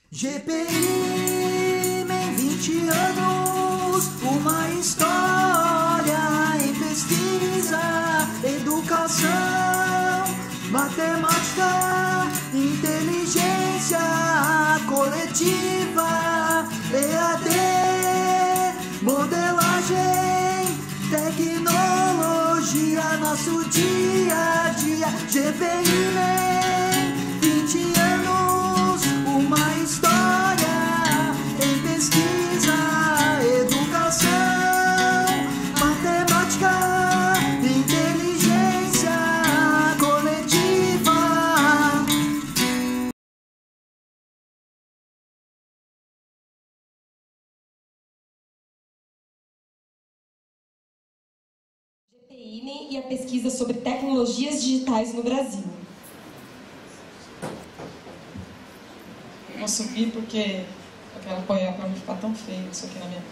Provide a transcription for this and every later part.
GPI em 20 anos, uma história em pesquisa, educação, matemática, inteligência coletiva, EAD, modelagem, tecnologia, nosso dia a dia. GPI em 20 anos, uma história em pesquisa, educação, matemática, inteligência coletiva. GPI e a pesquisa sobre tecnologias digitais no Brasil. Vou subir porque eu quero apoiar para não ficar tão feio isso aqui na minha.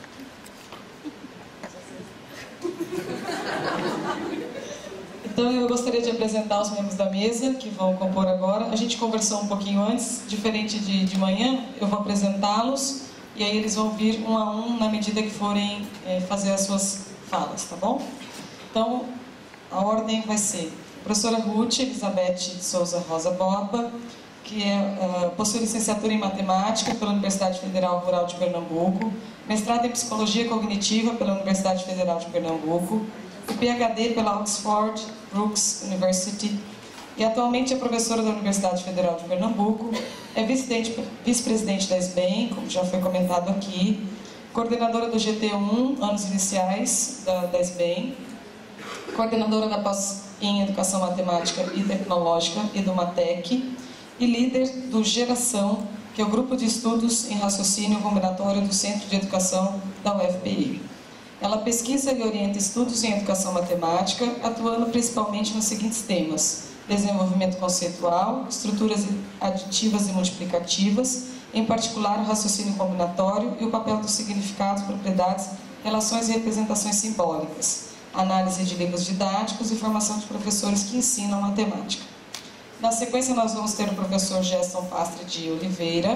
Então eu gostaria de apresentar os membros da mesa que vão compor agora. A gente conversou um pouquinho antes, diferente de manhã, eu vou apresentá-los e aí eles vão vir um a um na medida que forem fazer as suas falas, tá bom? Então a ordem vai ser a professora Ruth Elizabeth de Souza Rosa Borba, que possui licenciatura em Matemática pela Universidade Federal Rural de Pernambuco, mestrado em Psicologia Cognitiva pela Universidade Federal de Pernambuco, e PhD pela Oxford Brookes University, e atualmente é professora da Universidade Federal de Pernambuco, é vice-presidente da SBEM, como já foi comentado aqui, coordenadora do GT1, anos iniciais da SBEM, coordenadora da pós em Educação Matemática e Tecnológica e do MATEC, e líder do Geração, que é o grupo de estudos em raciocínio combinatório do Centro de Educação da UFPI. Ela pesquisa e orienta estudos em educação matemática, atuando principalmente nos seguintes temas: desenvolvimento conceitual, estruturas aditivas e multiplicativas, em particular o raciocínio combinatório e o papel dos significados, propriedades, relações e representações simbólicas, análise de livros didáticos e formação de professores que ensinam matemática. Na sequência, nós vamos ter o professor Gerson Pastre de Oliveira.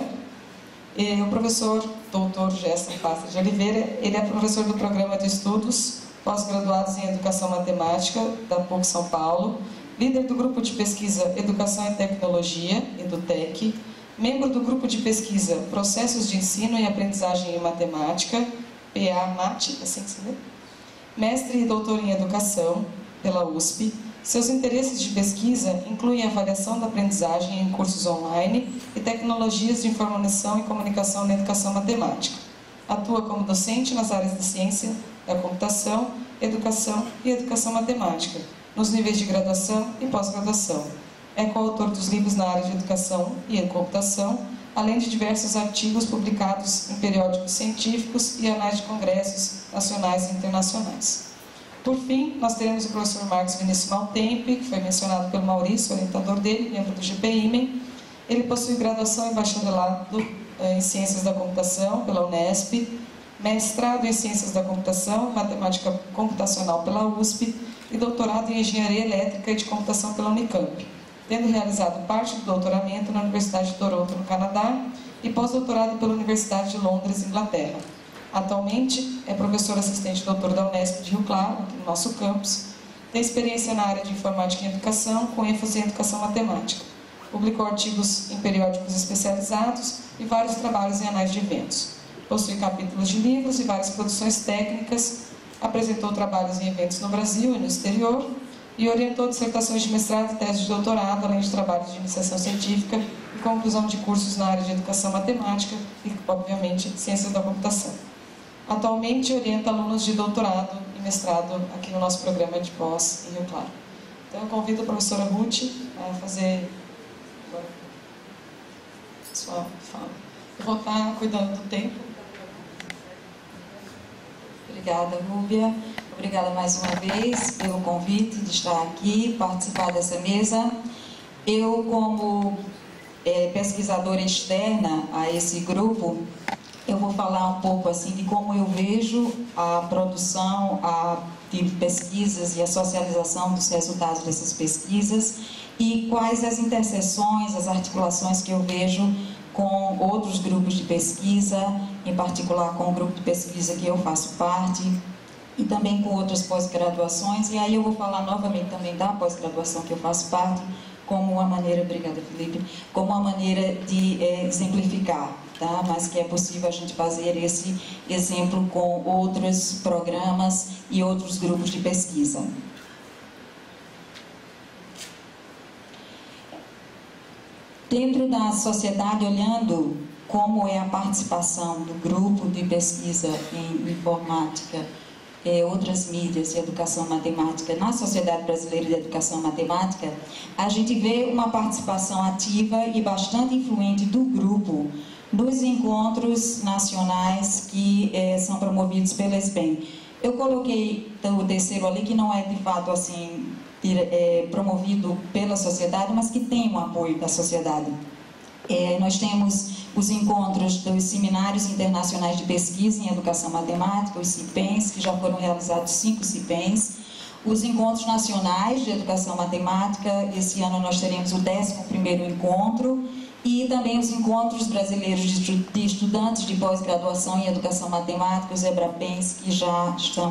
E o professor doutor Gerson Pastre de Oliveira, ele é professor do Programa de Estudos Pós-Graduados em Educação Matemática da PUC São Paulo, líder do Grupo de Pesquisa Educação e Tecnologia, EduTec, membro do Grupo de Pesquisa Processos de Ensino e Aprendizagem em Matemática, PA-MAT, assim que se lê, mestre e doutor em Educação pela USP. Seus interesses de pesquisa incluem a avaliação da aprendizagem em cursos online e tecnologias de informação e comunicação na educação matemática. Atua como docente nas áreas de ciência da computação, educação e educação matemática, nos níveis de graduação e pós-graduação. É coautor dos livros na área de educação e computação, além de diversos artigos publicados em periódicos científicos e anais de congressos nacionais e internacionais. Por fim, nós teremos o professor Marcos Vinícius Maltempe, que foi mencionado pelo Maurício, orientador dele, membro do GPI. Ele possui graduação em bacharelado em Ciências da Computação pela Unesp, mestrado em Ciências da Computação, Matemática Computacional pela USP e doutorado em Engenharia Elétrica e de Computação pela Unicamp, tendo realizado parte do doutoramento na Universidade de Toronto, no Canadá, e pós-doutorado pela Universidade de Londres, Inglaterra. Atualmente é professor assistente doutor da Unesp de Rio Claro, aqui no nosso campus. Tem experiência na área de informática e educação, com ênfase em educação matemática. Publicou artigos em periódicos especializados e vários trabalhos em anais de eventos. Possui capítulos de livros e várias produções técnicas. Apresentou trabalhos em eventos no Brasil e no exterior. E orientou dissertações de mestrado e tese de doutorado, além de trabalhos de iniciação científica e conclusão de cursos na área de educação matemática e, obviamente, ciências da computação. Atualmente orienta alunos de doutorado e mestrado aqui no nosso programa de pós em Rio Claro. Então eu convido a professora Ruth a fazer a sua fala. Eu vou estar cuidando do tempo. Obrigada, Rúbia. Obrigada mais uma vez pelo convite de estar aqui, participar dessa mesa. Eu, como pesquisadora externa a esse grupo, eu vou falar um pouco assim de como eu vejo a produção de pesquisas e a socialização dos resultados dessas pesquisas e quais as interseções, as articulações que eu vejo com outros grupos de pesquisa, em particular com o grupo de pesquisa que eu faço parte, e também com outras pós-graduações. E aí eu vou falar novamente também da pós-graduação que eu faço parte, como uma maneira, obrigada Felipe, como uma maneira de exemplificar, tá? Mas que é possível a gente fazer esse exemplo com outros programas e outros grupos de pesquisa. Dentro da sociedade, olhando como é a participação do grupo de pesquisa em informática, outras mídias e educação matemática na Sociedade Brasileira de Educação Matemática, a gente vê uma participação ativa e bastante influente do grupo nos encontros nacionais que são promovidos pela SBEM. Eu coloquei o terceiro ali, que não é de fato assim promovido pela sociedade, mas que tem o apoio da sociedade. Nós temos os encontros dos Seminários Internacionais de Pesquisa em Educação Matemática, os CIPENs, que já foram realizados 5 CIPENs. Os Encontros Nacionais de Educação Matemática, esse ano nós teremos o 11º encontro, e também os Encontros Brasileiros de Estudantes de Pós-Graduação em Educação Matemática, os EBRAPENs, que já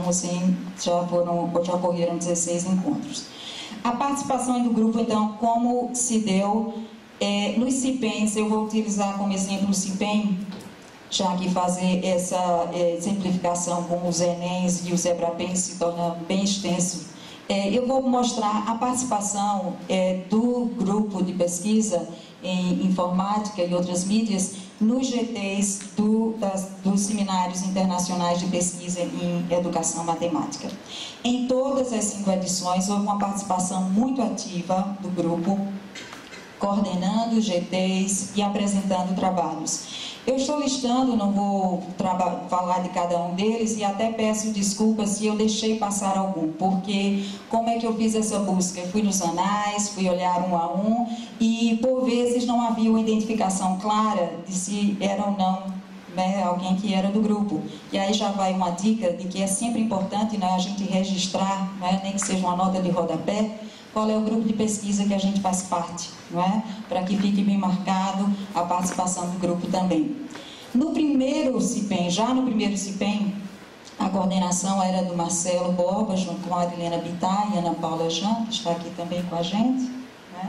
ocorreram 16 encontros. A participação do grupo, então, como se deu nos CIPENs, eu vou utilizar como exemplo o CIPEN, já que fazer essa simplificação com os ENEMs e os EBRAPENs se torna bem extenso. Eu vou mostrar a participação do grupo de pesquisa em informática e outras mídias nos GTs dos Seminários Internacionais de Pesquisa em Educação Matemática. Em todas as 5 edições houve uma participação muito ativa do grupo, coordenando os GTs e apresentando trabalhos. Eu estou listando, não vou falar de cada um deles, e até peço desculpas se eu deixei passar algum, porque como é que eu fiz essa busca? Eu fui nos anais, fui olhar um a um, e por vezes não havia uma identificação clara de se era ou não, né, alguém que era do grupo. E aí já vai uma dica de que é sempre importante, né, a gente registrar, né, nem que seja uma nota de rodapé, qual é o grupo de pesquisa que a gente faz parte, não é? Para que fique bem marcado a participação do grupo também. No primeiro CIPEN, já no primeiro CIPEN, a coordenação era do Marcelo Borba, junto com a Arilena Bittar e Ana Paula Jean, que está aqui também com a gente, né?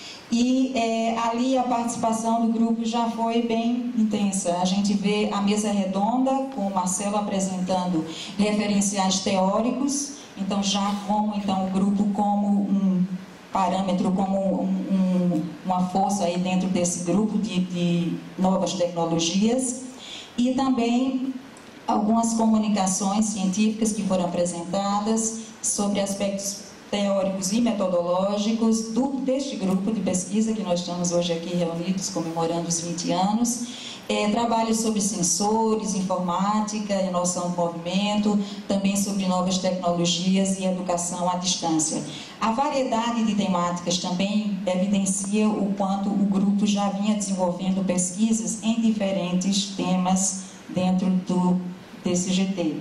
E ali a participação do grupo já foi bem intensa. A gente vê a mesa redonda, com o Marcelo apresentando referenciais teóricos. Então, já como o grupo como um parâmetro, como uma força aí dentro desse grupo de novas tecnologias. E também algumas comunicações científicas que foram apresentadas sobre aspectos teóricos e metodológicos deste grupo de pesquisa que nós estamos hoje aqui reunidos, comemorando os 20 anos. Trabalhos sobre sensores, informática, noção do movimento, também sobre novas tecnologias e educação à distância. A variedade de temáticas também evidencia o quanto o grupo já vinha desenvolvendo pesquisas em diferentes temas dentro desse GT.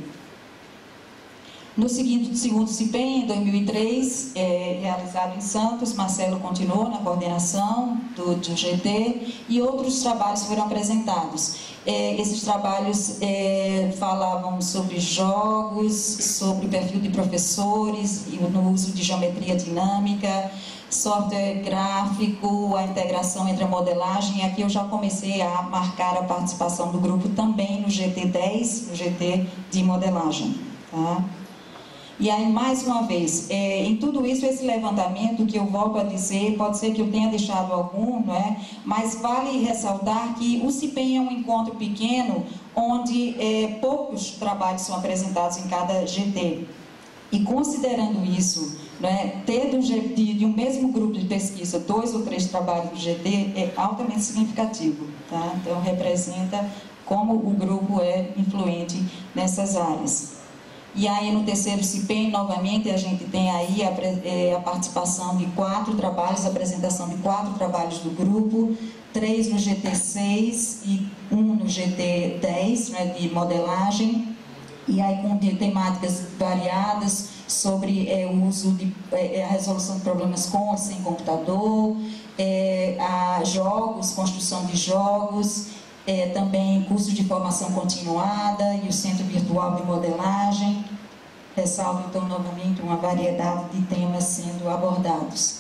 No segundo CIPEN, em 2003, realizado em Santos, Marcelo continuou na coordenação do GT e outros trabalhos foram apresentados. Esses trabalhos falavam sobre jogos, sobre perfil de professores, no uso de geometria dinâmica, software gráfico, a integração entre a modelagem. E aqui eu já comecei a marcar a participação do grupo também no GT10, no GT de modelagem, tá? E aí, mais uma vez, em tudo isso, esse levantamento que eu volto a dizer, pode ser que eu tenha deixado algum, não é? Mas vale ressaltar que o CIPEN é um encontro pequeno, onde poucos trabalhos são apresentados em cada GT. E considerando isso, não é? Ter de um mesmo grupo de pesquisa 2 ou 3 trabalhos do GT é altamente significativo, tá? Então, representa como o grupo é influente nessas áreas. E aí, no terceiro CIPEN, novamente, a gente tem aí a participação de 4 trabalhos, a apresentação de 4 trabalhos do grupo, 3 no GT6 e 1 no GT10, né, de modelagem, e aí com temáticas variadas, sobre o uso de a resolução de problemas com e sem computador, a jogos, construção de jogos, também cursos de formação continuada e o Centro Virtual de Modelagem. Ressalvo, então, novamente, uma variedade de temas sendo abordados.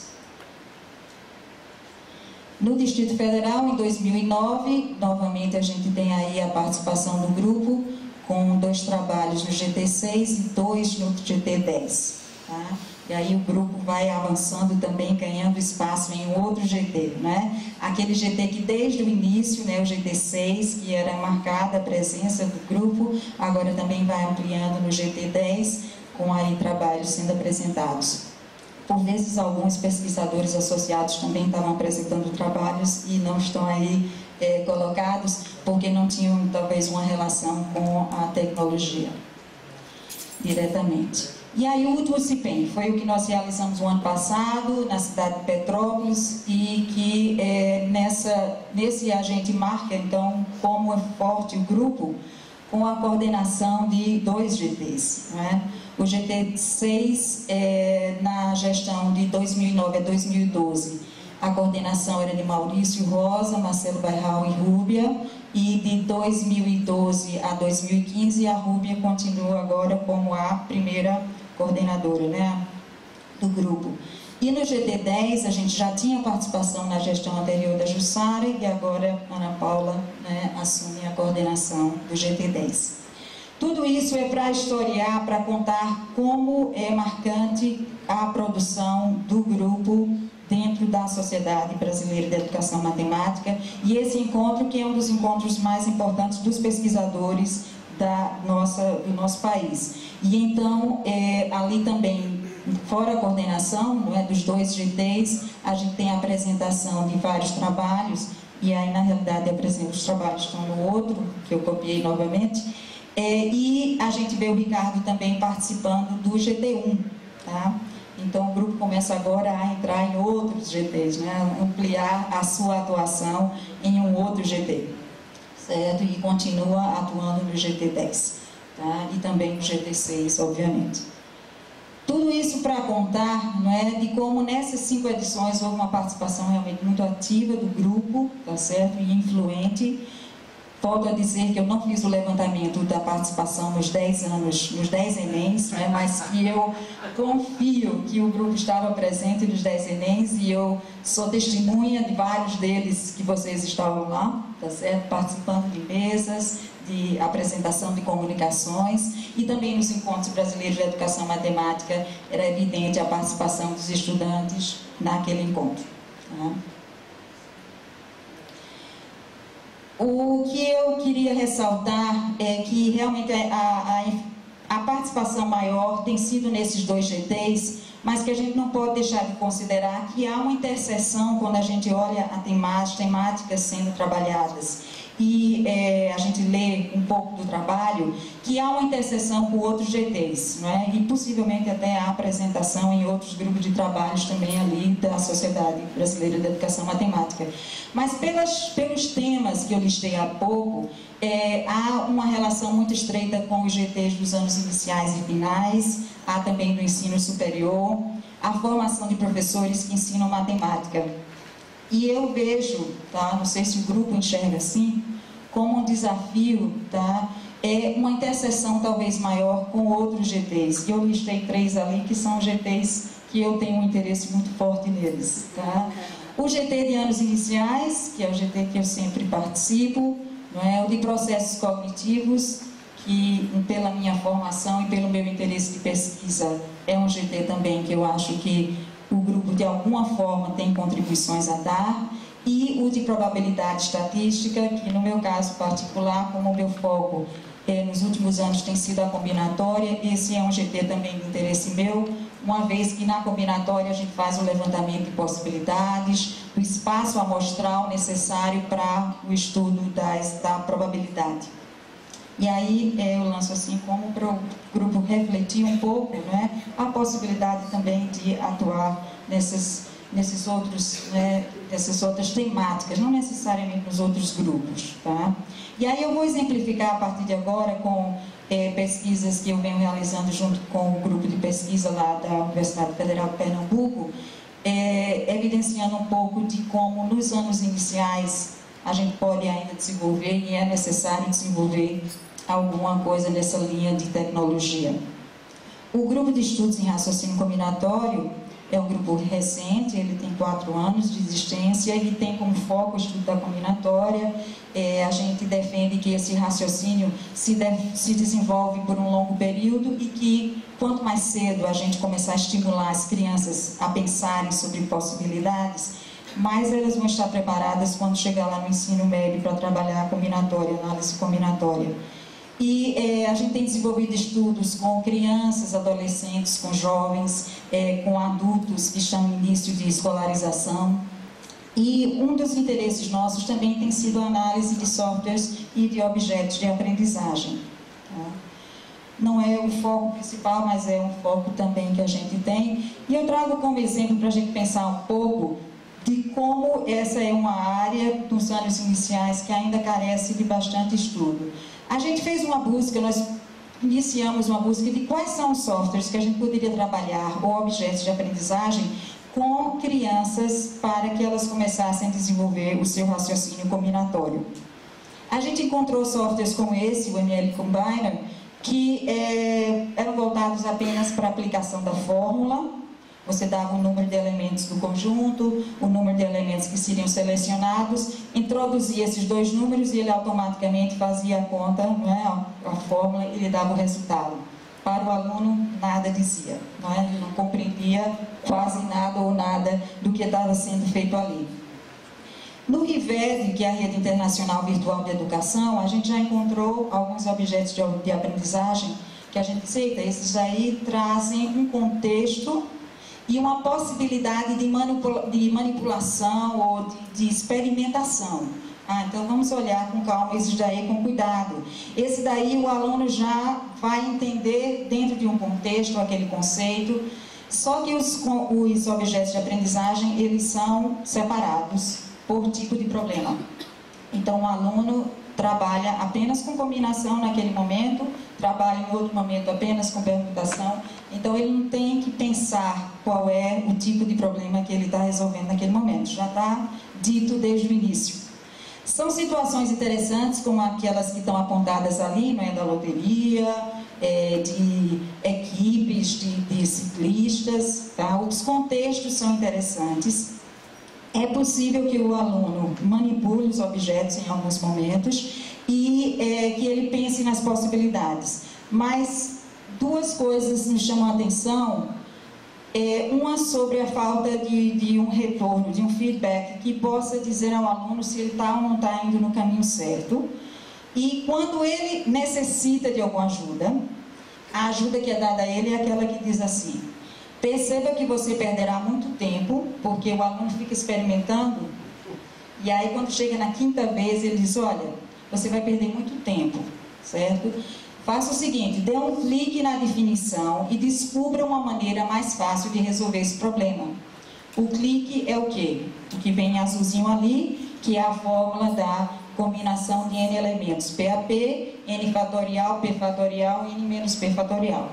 No Distrito Federal, em 2009, novamente a gente tem aí a participação do grupo, com 2 trabalhos no GT6 e 2 no GT10. Tá? E aí o grupo vai avançando também, ganhando espaço em outro GT, né? Aquele GT que desde o início, né, o GT6, que era marcada a presença do grupo, agora também vai ampliando no GT10, com aí trabalhos sendo apresentados. Por vezes alguns pesquisadores associados também estavam apresentando trabalhos e não estão aí colocados, porque não tinham talvez uma relação com a tecnologia diretamente. E aí o último CIPEM foi o que nós realizamos o ano passado na cidade de Petrópolis e que nesse a gente marca então como é forte o grupo com a coordenação de 2 GTs, né? O GT6 na gestão de 2009 a 2012 a coordenação era de Maurício Rosa, Marcelo Bairral e Rúbia, e de 2012 a 2015 a Rúbia continua agora como a primeira coordenadora, né, do grupo. E no GT10 a gente já tinha participação na gestão anterior da Jussara e agora a Ana Paula, né, assume a coordenação do GT10. Tudo isso é para historiar, para contar como é marcante a produção do grupo dentro da Sociedade Brasileira de Educação Matemática e esse encontro que é um dos encontros mais importantes dos pesquisadores do nosso país. E então, ali também, fora a coordenação, não é, dos 2 GTs, a gente tem a apresentação de vários trabalhos, e aí na realidade os trabalhos estão no outro, que eu copiei novamente, e a gente vê o Ricardo também participando do GT1, tá? Então o grupo começa agora a entrar em outros GTs, né? Ampliar a sua atuação em um outro GT, certo? E continua atuando no GT10, tá? E também no GT6, obviamente. Tudo isso para contar, não é, de como nessas 5 edições houve uma participação realmente muito ativa do grupo, tá certo? E influente. Volto a dizer que eu não fiz o levantamento da participação nos 10 anos, nos 10 Enems, né, mas que eu confio que o grupo estava presente nos 10 Enems e eu sou testemunha de vários deles que vocês estavam lá, tá certo? Participando de mesas, de apresentação de comunicações e também nos encontros brasileiros de educação matemática era evidente a participação dos estudantes naquele encontro. Tá? O que eu queria ressaltar é que realmente a participação maior tem sido nesses 2 GTs, mas que a gente não pode deixar de considerar que há uma interseção quando a gente olha as temáticas sendo trabalhadas e a gente lê um pouco do trabalho, que há uma interseção com outros GTs, não é? E possivelmente até a apresentação em outros grupos de trabalhos também ali da Sociedade Brasileira de Educação Matemática. Mas pelos temas que eu listei há pouco, há uma relação muito estreita com os GTs dos anos iniciais e finais, há também do ensino superior, a formação de professores que ensinam matemática. E eu vejo, tá, não sei se o grupo enxerga assim, como um desafio, tá, uma interseção talvez maior com outros GTs. E eu listei 3 ali que são GTs que eu tenho um interesse muito forte neles. Tá? O GT de anos iniciais, que é o GT que eu sempre participo, não é? O de processos cognitivos, que pela minha formação e pelo meu interesse de pesquisa é um GT também que eu acho que o grupo de alguma forma tem contribuições a dar, e o de probabilidade estatística, que no meu caso particular, como o meu foco nos últimos anos tem sido a combinatória, esse é um GT também de interesse meu, uma vez que na combinatória a gente faz o levantamento de possibilidades, do espaço amostral necessário para o estudo da probabilidade. E aí eu lanço assim como para o grupo refletir um pouco, né, a possibilidade também de atuar nesses nessas outras temáticas, não necessariamente nos outros grupos, tá? E aí eu vou exemplificar a partir de agora com pesquisas que eu venho realizando junto com o grupo de pesquisa lá da Universidade Federal de Pernambuco, evidenciando um pouco de como nos anos iniciais a gente pode ainda desenvolver e é necessário desenvolver alguma coisa nessa linha de tecnologia. O grupo de estudos em raciocínio combinatório é um grupo recente, ele tem 4 anos de existência, ele tem como foco o estudo da combinatória. A gente defende que esse raciocínio se desenvolve por um longo período e que quanto mais cedo a gente começar a estimular as crianças a pensarem sobre possibilidades, mais elas vão estar preparadas quando chegar lá no ensino médio para trabalhar a combinatória, análise combinatória. E a gente tem desenvolvido estudos com crianças, adolescentes, com jovens, com adultos que estão no início de escolarização. E um dos interesses nossos também tem sido a análise de softwares e de objetos de aprendizagem. Tá? Não é o foco principal, mas é um foco também que a gente tem. E eu trago como exemplo para a gente pensar um pouco de como essa é uma área dos anos iniciais que ainda carece de bastante estudo. A gente fez uma busca, nós iniciamos uma busca de quais são os softwares que a gente poderia trabalhar ou objetos de aprendizagem com crianças para que elas começassem a desenvolver o seu raciocínio combinatório. A gente encontrou softwares como esse, o ML Combiner, que eram voltados apenas para a aplicação da fórmula. Você dava o número de elementos do conjunto, o número de elementos que seriam selecionados, introduzia esses 2 números e ele automaticamente fazia a conta, a fórmula, e ele dava o resultado. Para o aluno, nada dizia, ele não compreendia quase nada ou nada do que estava sendo feito ali. No RIVED, que é a Rede Internacional Virtual de Educação, a gente já encontrou alguns objetos de aprendizagem que a gente aceita. Esses aí trazem um contexto e uma possibilidade de manipulação ou de experimentação. Então vamos olhar com calma esses daí com cuidado. Esse daí o aluno já vai entender dentro de um contexto aquele conceito, só que os objetos de aprendizagem eles são separados por tipo de problema. Então o aluno trabalha apenas com combinação naquele momento, trabalha em outro momento apenas com permutação. Então ele não tem que pensar qual é o tipo de problema que ele está resolvendo naquele momento, já está dito desde o início. São situações interessantes como aquelas que estão apontadas ali, da loteria, de equipes de ciclistas, tá? Os contextos são interessantes. É possível que o aluno manipule os objetos em alguns momentos e que ele pense nas possibilidades. Mas 2 coisas me chamam a atenção. Uma sobre a falta de um retorno, de um feedback que possa dizer ao aluno se ele está ou não está indo no caminho certo. E quando ele necessita de alguma ajuda, a ajuda que é dada a ele é aquela que diz assim: perceba que você perderá muito tempo, porque o aluno fica experimentando, e aí quando chega na 5ª vez ele diz: olha, você vai perder muito tempo, certo? Faça o seguinte, dê um clique na definição e descubra uma maneira mais fácil de resolver esse problema. O clique é o quê? O que vem em azulzinho ali, que é a fórmula da combinação de n elementos, PAP, n fatorial, p fatorial e n menos p fatorial.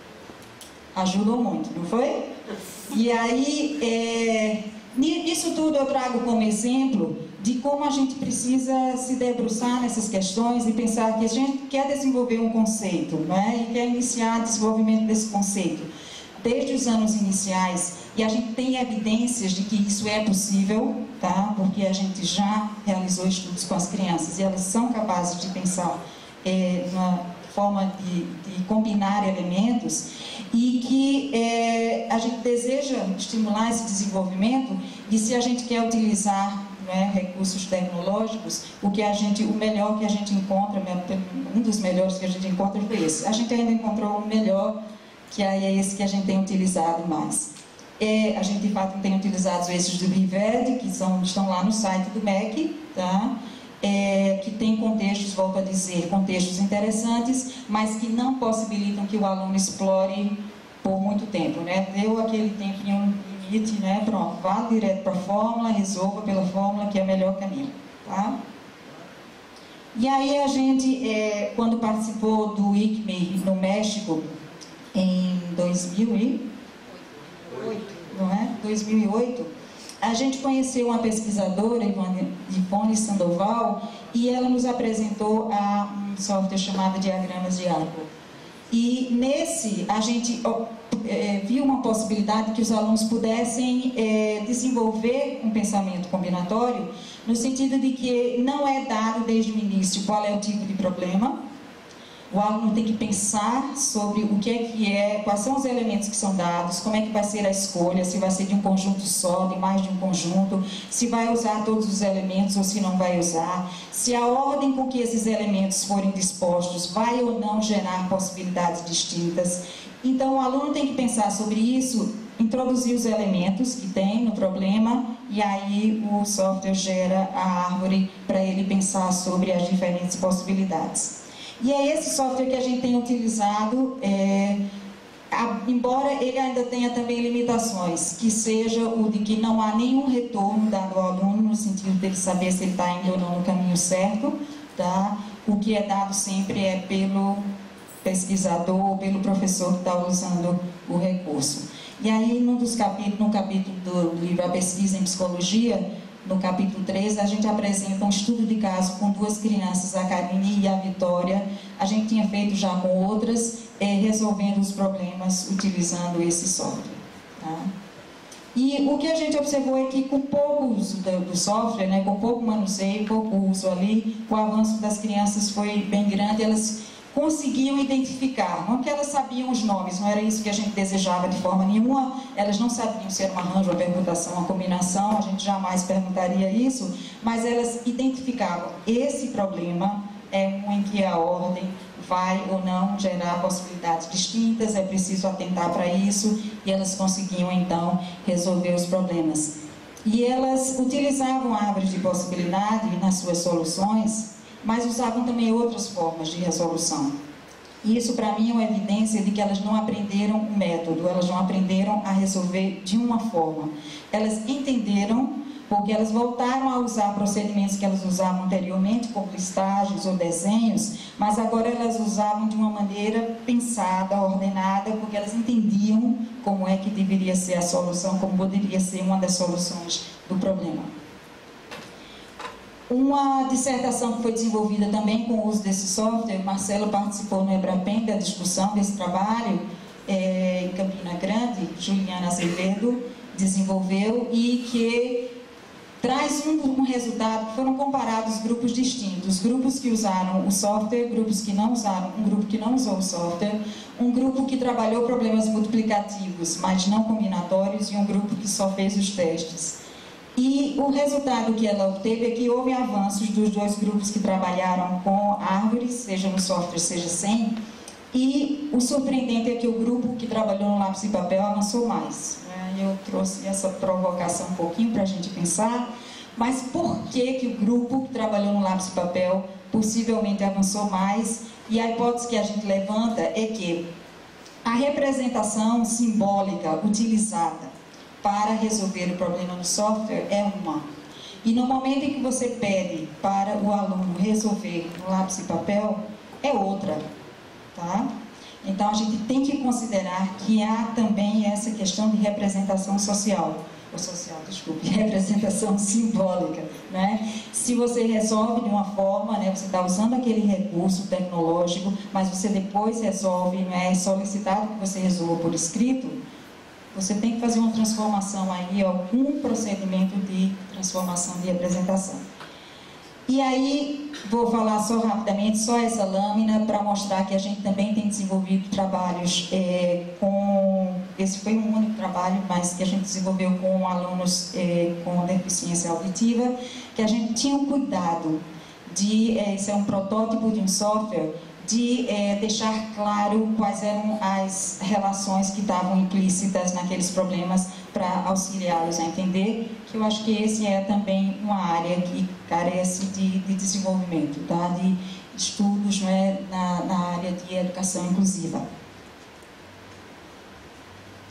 Ajudou muito, não foi? E aí, isso tudo eu trago como exemplo de como a gente precisa se debruçar nessas questões e pensar que a gente quer desenvolver um conceito, e quer iniciar o desenvolvimento desse conceito desde os anos iniciais, e a gente tem evidências de que isso é possível, tá? Porque a gente já realizou estudos com as crianças e elas são capazes de pensar na forma de combinar elementos, e que a gente deseja estimular esse desenvolvimento, e se a gente quer utilizar recursos tecnológicos, o melhor que a gente encontra, um dos melhores que a gente encontra foi esse. A gente ainda encontrou um melhor, que aí é esse que a gente tem utilizado mais. A gente de fato tem utilizado esses do RIVED, que estão lá no site do MEC, tá? Que tem contextos, volto a dizer, contextos interessantes, mas que não possibilitam que o aluno explore por muito tempo, Deu aquele tempinho limite, né? Pronto, vá direto para a fórmula, resolva pela fórmula, que é o melhor caminho, tá? E aí a gente, quando participou do ICME no México, em 2008, a gente conheceu uma pesquisadora, Ivone Sandoval, e ela nos apresentou um software chamado Diagramas de Arco. E nesse, a gente viu uma possibilidade que os alunos pudessem desenvolver um pensamento combinatório, no sentido de que não é dado desde o início qual é o tipo de problema. O aluno tem que pensar sobre o que é, quais são os elementos que são dados, como é que vai ser a escolha, se vai ser de um conjunto só, de mais de um conjunto, se vai usar todos os elementos ou se não vai usar, se a ordem com que esses elementos forem dispostos vai ou não gerar possibilidades distintas. Então o aluno tem que pensar sobre isso, introduzir os elementos que tem no problema e aí o software gera a árvore para ele pensar sobre as diferentes possibilidades. E é esse software que a gente tem utilizado, embora ele ainda tenha também limitações, que seja o de que não há nenhum retorno dado ao aluno, no sentido dele saber se ele está indo ou não no caminho certo, tá? O que é dado sempre é pelo pesquisador, pelo professor que está usando o recurso. E aí, no capítulo do livro A Pesquisa em Psicologia, no capítulo 3, a gente apresenta um estudo de caso com duas crianças, a Karine e a Vitória. A gente tinha feito já com outras, resolvendo os problemas utilizando esse software. Tá? E o que a gente observou é que com pouco uso do software, né, com pouco manuseio, pouco uso ali, o avanço das crianças foi bem grande, elas conseguiam identificar, não que elas sabiam os nomes, não era isso que a gente desejava de forma nenhuma, elas não sabiam se era um arranjo, uma permutação, uma combinação, a gente jamais perguntaria isso, mas elas identificavam, esse problema é um em que a ordem vai ou não gerar possibilidades distintas, é preciso atentar para isso, e elas conseguiam então resolver os problemas. E elas utilizavam árvores de possibilidade nas suas soluções, mas usavam também outras formas de resolução. E isso, para mim, é uma evidência de que elas não aprenderam o método, elas não aprenderam a resolver de uma forma. Elas entenderam, porque elas voltaram a usar procedimentos que elas usavam anteriormente, como listagens ou desenhos, mas agora elas usavam de uma maneira pensada, ordenada, porque elas entendiam como é que deveria ser a solução, como poderia ser uma das soluções do problema. Uma dissertação que foi desenvolvida também com o uso desse software, Marcelo participou no EBRAPEN da discussão desse trabalho, em Campina Grande, Juliana Azevedo desenvolveu, e que traz um resultado que foram comparados grupos distintos, grupos que usaram o software, grupos que não usaram, um grupo que não usou o software, um grupo que trabalhou problemas multiplicativos, mas não combinatórios, e um grupo que só fez os testes. E o resultado que ela obteve é que houve avanços dos dois grupos que trabalharam com árvores, seja no software, seja sem, e o surpreendente é que o grupo que trabalhou no lápis e papel avançou mais. Eu trouxe essa provocação um pouquinho para a gente pensar, mas por que o grupo que trabalhou no lápis e papel possivelmente avançou mais? E a hipótese que a gente levanta é que a representação simbólica utilizada para resolver o problema no software é uma. E no momento em que você pede para o aluno resolver no lápis e papel, é outra. Tá? Então a gente tem que considerar que há também essa questão de representação representação simbólica. Né? Se você resolve de uma forma, né, você está usando aquele recurso tecnológico, mas você depois resolve, é solicitado que você resolva por escrito, você tem que fazer uma transformação aí, algum procedimento de transformação de representação. E aí, vou falar só rapidamente, só essa lâmina, para mostrar que a gente também tem desenvolvido trabalhos esse foi um único trabalho, mas que a gente desenvolveu com alunos com deficiência auditiva, que a gente tinha um cuidado de, isso é um protótipo de um software, de deixar claro quais eram as relações que estavam implícitas naqueles problemas para auxiliá-los a entender, que eu acho que esse é também uma área que carece de desenvolvimento, tá? De estudos, não é, na área de educação inclusiva.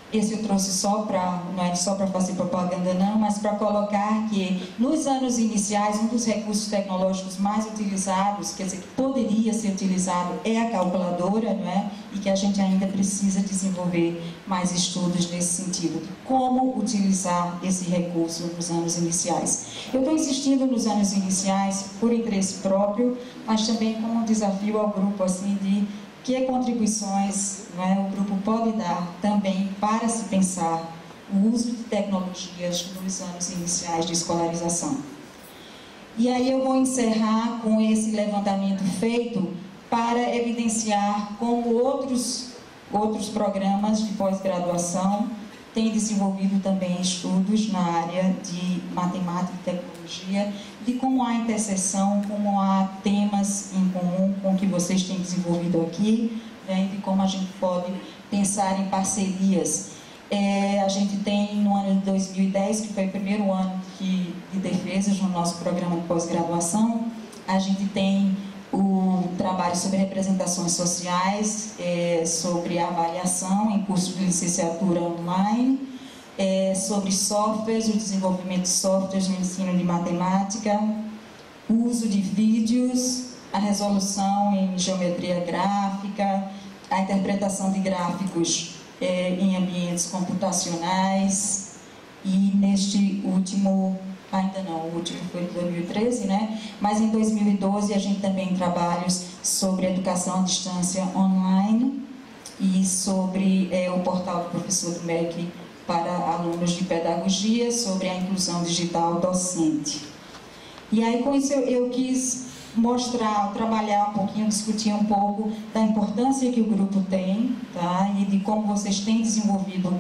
Esse eu trouxe não é só para fazer propaganda não, mas para colocar que nos anos iniciais, um dos recursos tecnológicos mais utilizados, quer dizer, que poderia ser utilizado, é a calculadora, não é? E que a gente ainda precisa desenvolver mais estudos nesse sentido, de como utilizar esse recurso nos anos iniciais. Eu estou insistindo nos anos iniciais por interesse próprio, mas também como um desafio ao grupo, assim, de que contribuições, né, o grupo pode dar também para se pensar o uso de tecnologias nos anos iniciais de escolarização. E aí eu vou encerrar com esse levantamento feito para evidenciar como outros programas de pós-graduação têm desenvolvido também estudos na área de matemática e tecnologia, de como há interseção, como há temas em comum com o que vocês têm desenvolvido aqui, né, de como a gente pode pensar em parcerias. A gente tem no ano de 2010, que foi o primeiro ano de defesas no nosso programa de pós-graduação, a gente tem o trabalho sobre representações sociais, sobre avaliação em curso de licenciatura online, sobre softwares, o desenvolvimento de softwares no ensino de matemática, o uso de vídeos, a resolução em geometria gráfica, a interpretação de gráficos em ambientes computacionais, e neste último, ainda não, o último foi em 2013, né? Mas em 2012 a gente também tem trabalhos sobre educação à distância online e sobre o portal do professor do MEC para alunos de pedagogia, sobre a inclusão digital docente. E aí com isso eu quis mostrar, trabalhar um pouquinho, discutir um pouco da importância que o grupo tem, tá? E de como vocês têm desenvolvido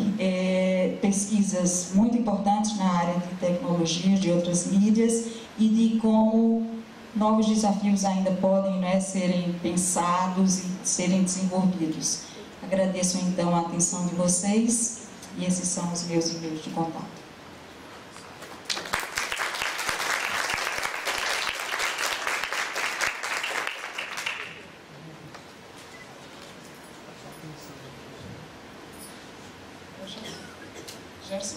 pesquisas muito importantes na área de tecnologia, de outras mídias, e de como novos desafios ainda podem, né, serem pensados e serem desenvolvidos. Agradeço então a atenção de vocês, e esses são os meus e-mails de contato. Gerson?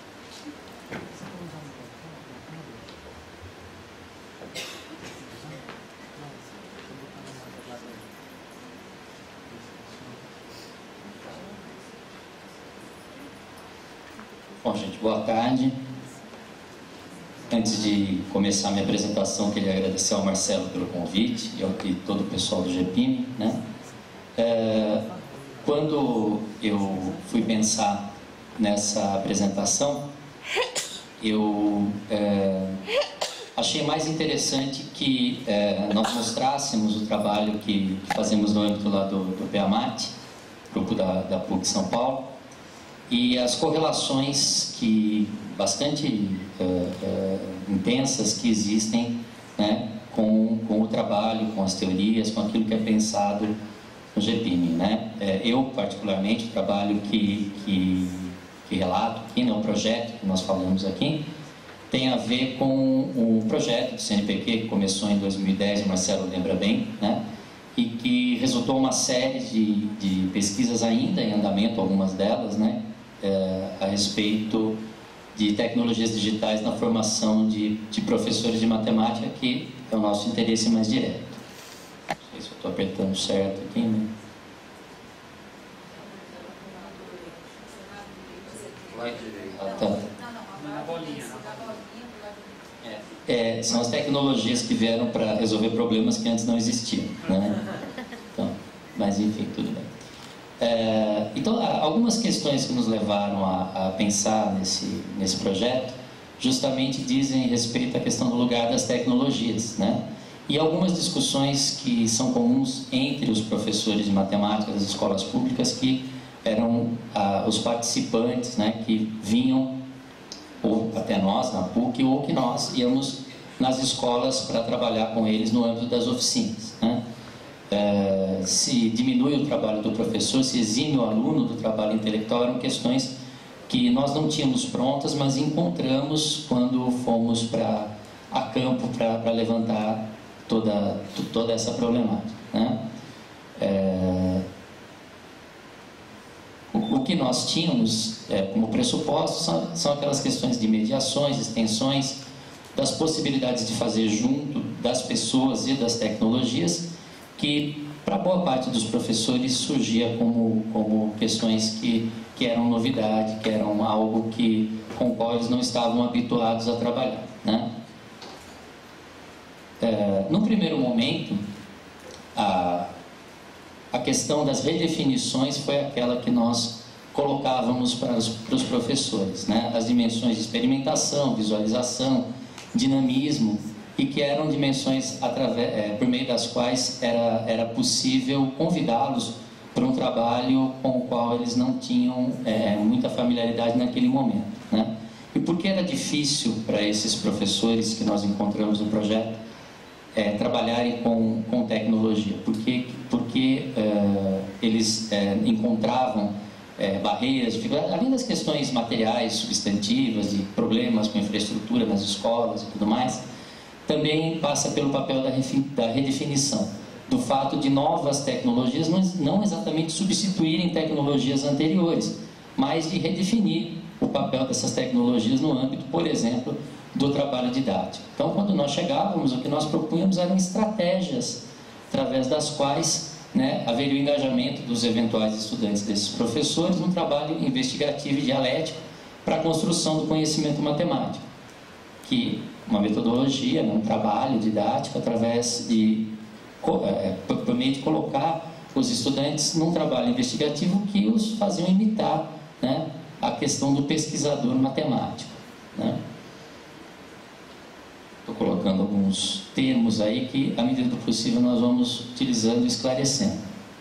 Bom, gente, boa tarde. Antes de começar a minha apresentação, queria agradecer ao Marcelo pelo convite e todo o pessoal do GPIM, né? Quando eu fui pensar nessa apresentação, eu achei mais interessante que nós mostrássemos o trabalho que fazemos no âmbito lá do PEAMAT, grupo da PUC São Paulo, e as correlações bastante intensas que existem, né, com o trabalho, com as teorias, com aquilo que é pensado no GPIM, né? Eu, particularmente, o trabalho que relato aqui, né, o projeto que nós falamos aqui, tem a ver com um projeto do CNPq que começou em 2010, o Marcelo lembra bem, né, e que resultou uma série de pesquisas ainda em andamento, algumas delas, né, a respeito de tecnologias digitais na formação de professores de matemática, que é o nosso interesse mais direto. Não sei se eu estou apertando certo aqui, né? Tá. São as tecnologias que vieram para resolver problemas que antes não existiam, né? Então, mas enfim, tudo bem. Então, algumas questões que nos levaram a pensar nesse projeto justamente dizem respeito à questão do lugar das tecnologias, né? E algumas discussões que são comuns entre os professores de matemática das escolas públicas, que eram os participantes, né, que vinham ou até nós na PUC, ou que nós íamos nas escolas para trabalhar com eles no âmbito das oficinas, né? Se diminui o trabalho do professor, se exime o aluno do trabalho intelectual, eram questões que nós não tínhamos prontas, mas encontramos quando fomos a campo para levantar toda essa problemática, né? O que nós tínhamos como pressuposto são aquelas questões de mediações, extensões, das possibilidades de fazer junto das pessoas e das tecnologias, que para boa parte dos professores surgia como questões que eram novidade, que eram algo com o qual eles não estavam habituados a trabalhar, né? No primeiro momento, a questão das redefinições foi aquela que nós colocávamos para os professores, né? As dimensões de experimentação, visualização, dinamismo, e que eram dimensões por meio das quais era possível convidá-los para um trabalho com o qual eles não tinham muita familiaridade naquele momento, né? E por que era difícil para esses professores que nós encontramos no projeto trabalharem com tecnologia? Porque eles encontravam barreiras, dificuldades, além das questões materiais, substantivas, de problemas com infraestrutura nas escolas e tudo mais, também passa pelo papel da redefinição, do fato de novas tecnologias não exatamente substituírem tecnologias anteriores, mas de redefinir o papel dessas tecnologias no âmbito, por exemplo, do trabalho didático. Então, quando nós chegávamos, o que nós propunhamos eram estratégias através das quais, né, haveria o engajamento dos eventuais estudantes desses professores num trabalho investigativo e dialético para a construção do conhecimento matemático, que uma metodologia, um trabalho didático através por meio de colocar os estudantes num trabalho investigativo que os faziam imitar, né, a questão do pesquisador matemático, né? Estou colocando alguns termos aí que, à medida do possível, nós vamos utilizando e esclarecendo.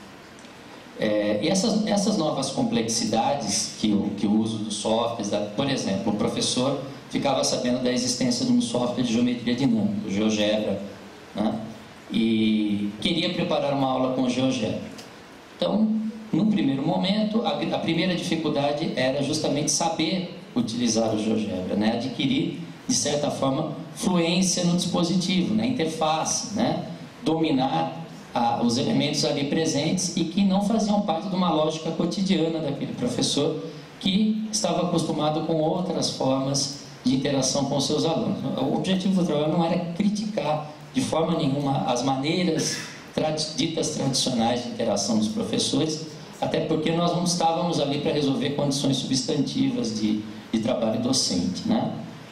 E essas novas complexidades que o uso dos softwares, por exemplo, o professor ficava sabendo da existência de um software de geometria dinâmica, o GeoGebra, né? E queria preparar uma aula com GeoGebra. Então, no primeiro momento, a primeira dificuldade era justamente saber utilizar o GeoGebra, né? Adquirir, de certa forma, fluência no dispositivo, na interface, né? Dominar os elementos ali presentes e que não faziam parte de uma lógica cotidiana daquele professor que estava acostumado com outras formas de interação com seus alunos. O objetivo do trabalho não era criticar de forma nenhuma as maneiras ditas tradicionais de interação dos professores, até porque nós não estávamos ali para resolver condições substantivas de trabalho docente, né?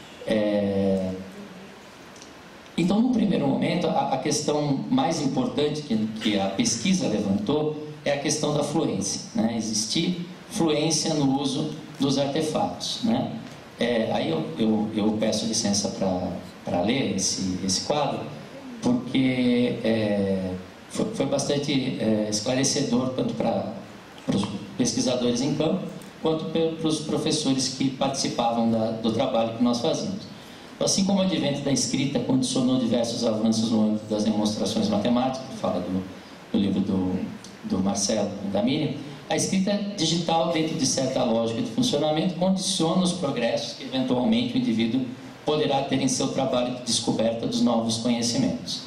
Então, no primeiro momento, a questão mais importante que a pesquisa levantou é a questão da fluência, né? Existir fluência no uso dos artefatos, né? Aí eu peço licença para ler esse quadro, porque foi bastante esclarecedor tanto para os pesquisadores em campo quanto para os professores que participavam do trabalho que nós fazíamos. Assim como o advento da escrita condicionou diversos avanços no âmbito das demonstrações matemáticas, que fala do livro do Marcelo e da Miriam, a escrita digital, dentro de certa lógica de funcionamento, condiciona os progressos que eventualmente o indivíduo poderá ter em seu trabalho de descoberta dos novos conhecimentos.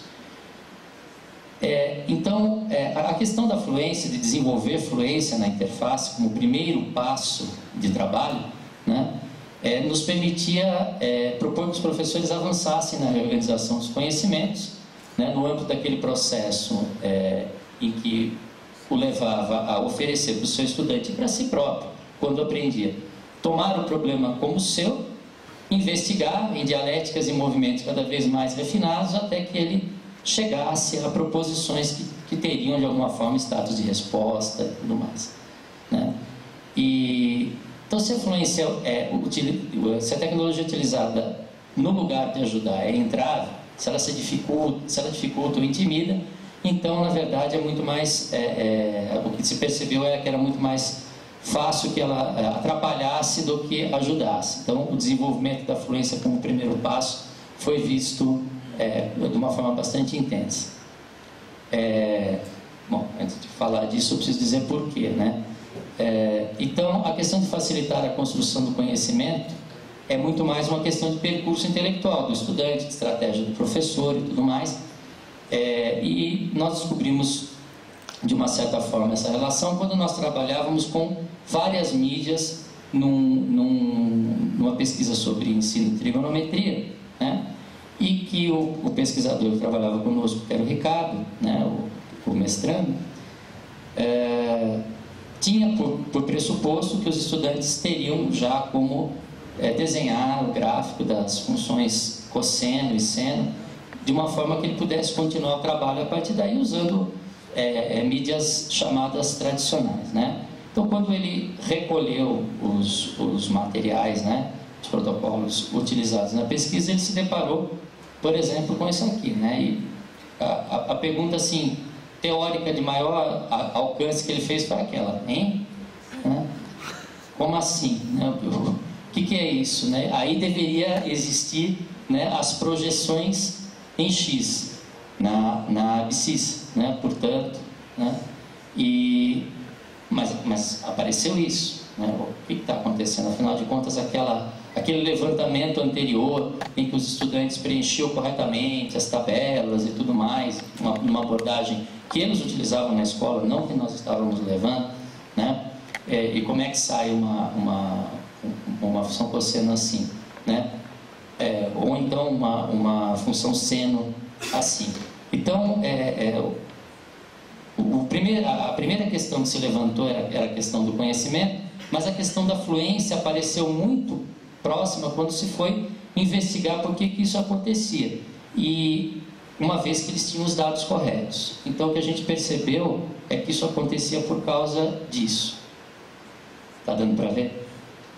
Então, a questão da fluência, de desenvolver fluência na interface como primeiro passo de trabalho, né, nos permitia propor que os professores avançassem na reorganização dos conhecimentos, né, no âmbito daquele processo em que o levava a oferecer para o seu estudante e para si próprio, quando aprendia, tomar o problema como seu, investigar em dialéticas e movimentos cada vez mais refinados até que ele chegasse a proposições que teriam de alguma forma status de resposta e tudo mais, né? Então, se a fluência se a tecnologia utilizada no lugar de ajudar é entrave, se ela dificulta ou intimida, então, na verdade, é muito mais o que se percebeu é que era muito mais fácil que ela atrapalhasse do que ajudasse. Então, o desenvolvimento da fluência como primeiro passo foi visto de uma forma bastante intensa. Bom, antes de falar disso, eu preciso dizer por quê, né? Então, a questão de facilitar a construção do conhecimento é muito mais uma questão de percurso intelectual do estudante, de estratégia do professor e tudo mais. E nós descobrimos de uma certa forma, essa relação quando nós trabalhávamos com várias mídias numa pesquisa sobre ensino de trigonometria, né? E que o pesquisador que trabalhava conosco, que era o Ricardo, né? o mestrando, tinha por pressuposto que os estudantes teriam já como desenhar o gráfico das funções cosseno e seno de uma forma que ele pudesse continuar o trabalho a partir daí usando mídias chamadas tradicionais, né? Então, quando ele recolheu os materiais, né, os protocolos utilizados na pesquisa, ele se deparou, por exemplo, com isso aqui, né? E a pergunta assim teórica de maior alcance que ele fez foi aquela, hein? Né? Como assim? Né? O que é isso? Né? Aí deveria existir, né, as projeções em X, na abscissa, né? Portanto, né? Mas apareceu isso, né? O que está acontecendo? Afinal de contas, aquele levantamento anterior em que os estudantes preenchiam corretamente as tabelas e tudo mais, uma abordagem que eles utilizavam na escola, não que nós estávamos levando, né? E como é que sai uma função cosseno assim, né? Ou então uma função seno assim. Então, a primeira questão que se levantou era a questão do conhecimento, mas a questão da fluência apareceu muito próxima quando se foi investigar por que isso acontecia. E uma vez que eles tinham os dados corretos. Então, o que a gente percebeu é que isso acontecia por causa disso. Está dando para ver?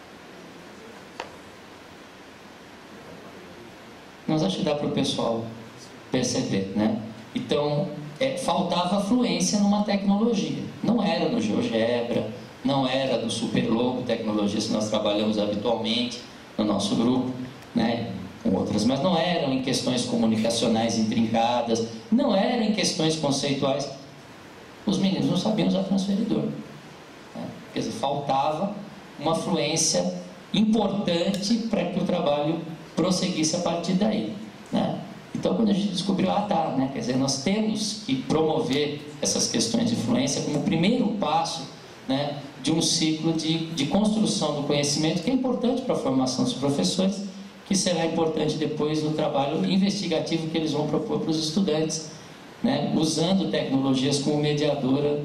Mas acho que dá para o pessoal perceber, né? Então, faltava fluência numa tecnologia. Não era do GeoGebra, não era do Superlogo, tecnologias que nós trabalhamos habitualmente no nosso grupo, né? Com outras, mas não eram em questões comunicacionais intrincadas, não eram em questões conceituais. Os meninos não sabiam usar transferidor, né? Quer dizer, faltava uma fluência importante para que o trabalho prosseguisse a partir daí, né? Então, quando a gente descobriu, né? Quer dizer, nós temos que promover essas questões de fluência como primeiro passo, né, de um ciclo de construção do conhecimento que é importante para a formação dos professores, que será importante depois no trabalho investigativo que eles vão propor para os estudantes, né, usando tecnologias como mediadoras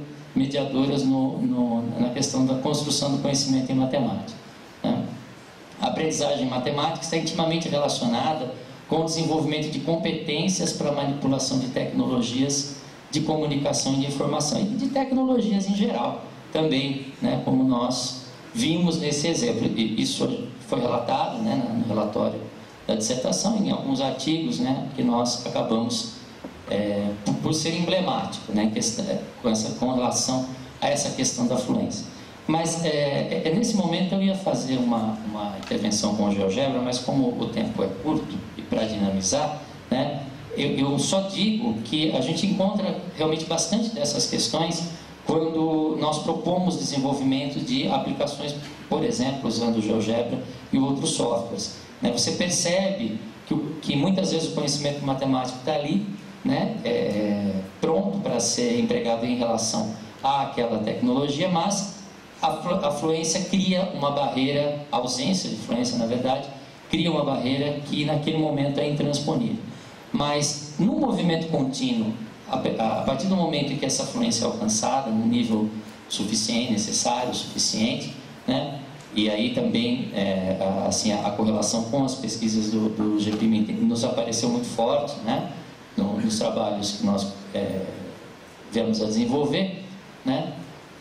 na questão da construção do conhecimento em matemática, né? A aprendizagem em matemática está intimamente relacionada com o desenvolvimento de competências para a manipulação de tecnologias de comunicação e de informação e de tecnologias em geral também, né, como nós vimos nesse exemplo. E isso foi relatado, né, no relatório da dissertação, em alguns artigos, né, que nós acabamos, por ser emblemático, né, com relação a essa questão da fluência. Mas nesse momento eu ia fazer uma intervenção com o GeoGebra, mas como o tempo é curto e para dinamizar, né, eu só digo que a gente encontra realmente bastante dessas questões quando nós propomos desenvolvimento de aplicações, por exemplo, usando o GeoGebra e outros softwares, né? Você percebe que muitas vezes o conhecimento matemático está ali, né, pronto para ser empregado em relação àquela tecnologia, mas a fluência cria uma barreira, a ausência de fluência, na verdade, cria uma barreira que naquele momento é intransponível. Mas no movimento contínuo, a partir do momento em que essa fluência é alcançada no nível suficiente, necessário, suficiente, né? E aí também assim, a correlação com as pesquisas do GPIM nos apareceu muito forte, né? Nos trabalhos que nós viemos a desenvolver, né?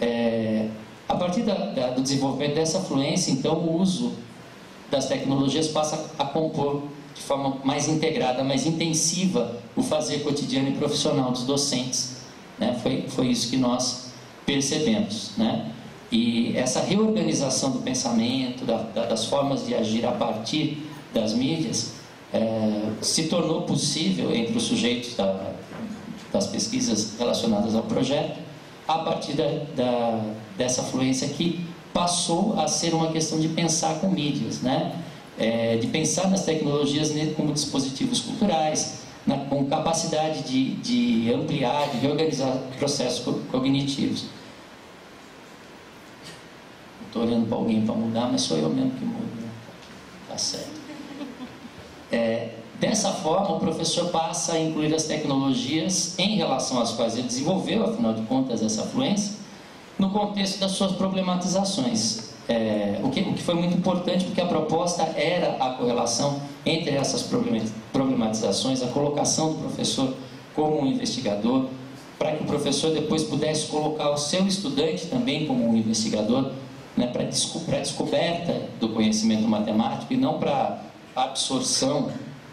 A partir do desenvolvimento dessa fluência, então, o uso das tecnologias passa a compor de forma mais integrada, mais intensiva, o fazer cotidiano e profissional dos docentes, né? Foi isso que nós percebemos, né? E essa reorganização do pensamento, das formas de agir a partir das mídias, se tornou possível entre os sujeitos das pesquisas relacionadas ao projeto, a partir dessa fluência que passou a ser uma questão de pensar com mídias, né? De pensar nas tecnologias como dispositivos culturais, com capacidade de ampliar, de reorganizar processos cognitivos. Estou olhando para alguém para mudar, mas sou eu mesmo que mudo, né? Tá certo. Dessa forma, o professor passa a incluir as tecnologias em relação às quais ele desenvolveu, afinal de contas, essa fluência, no contexto das suas problematizações. O que foi muito importante, porque a proposta era a correlação entre essas problematizações, a colocação do professor como um investigador, para que o professor depois pudesse colocar o seu estudante também como um investigador, né, para a descoberta do conhecimento matemático e não para a absorção,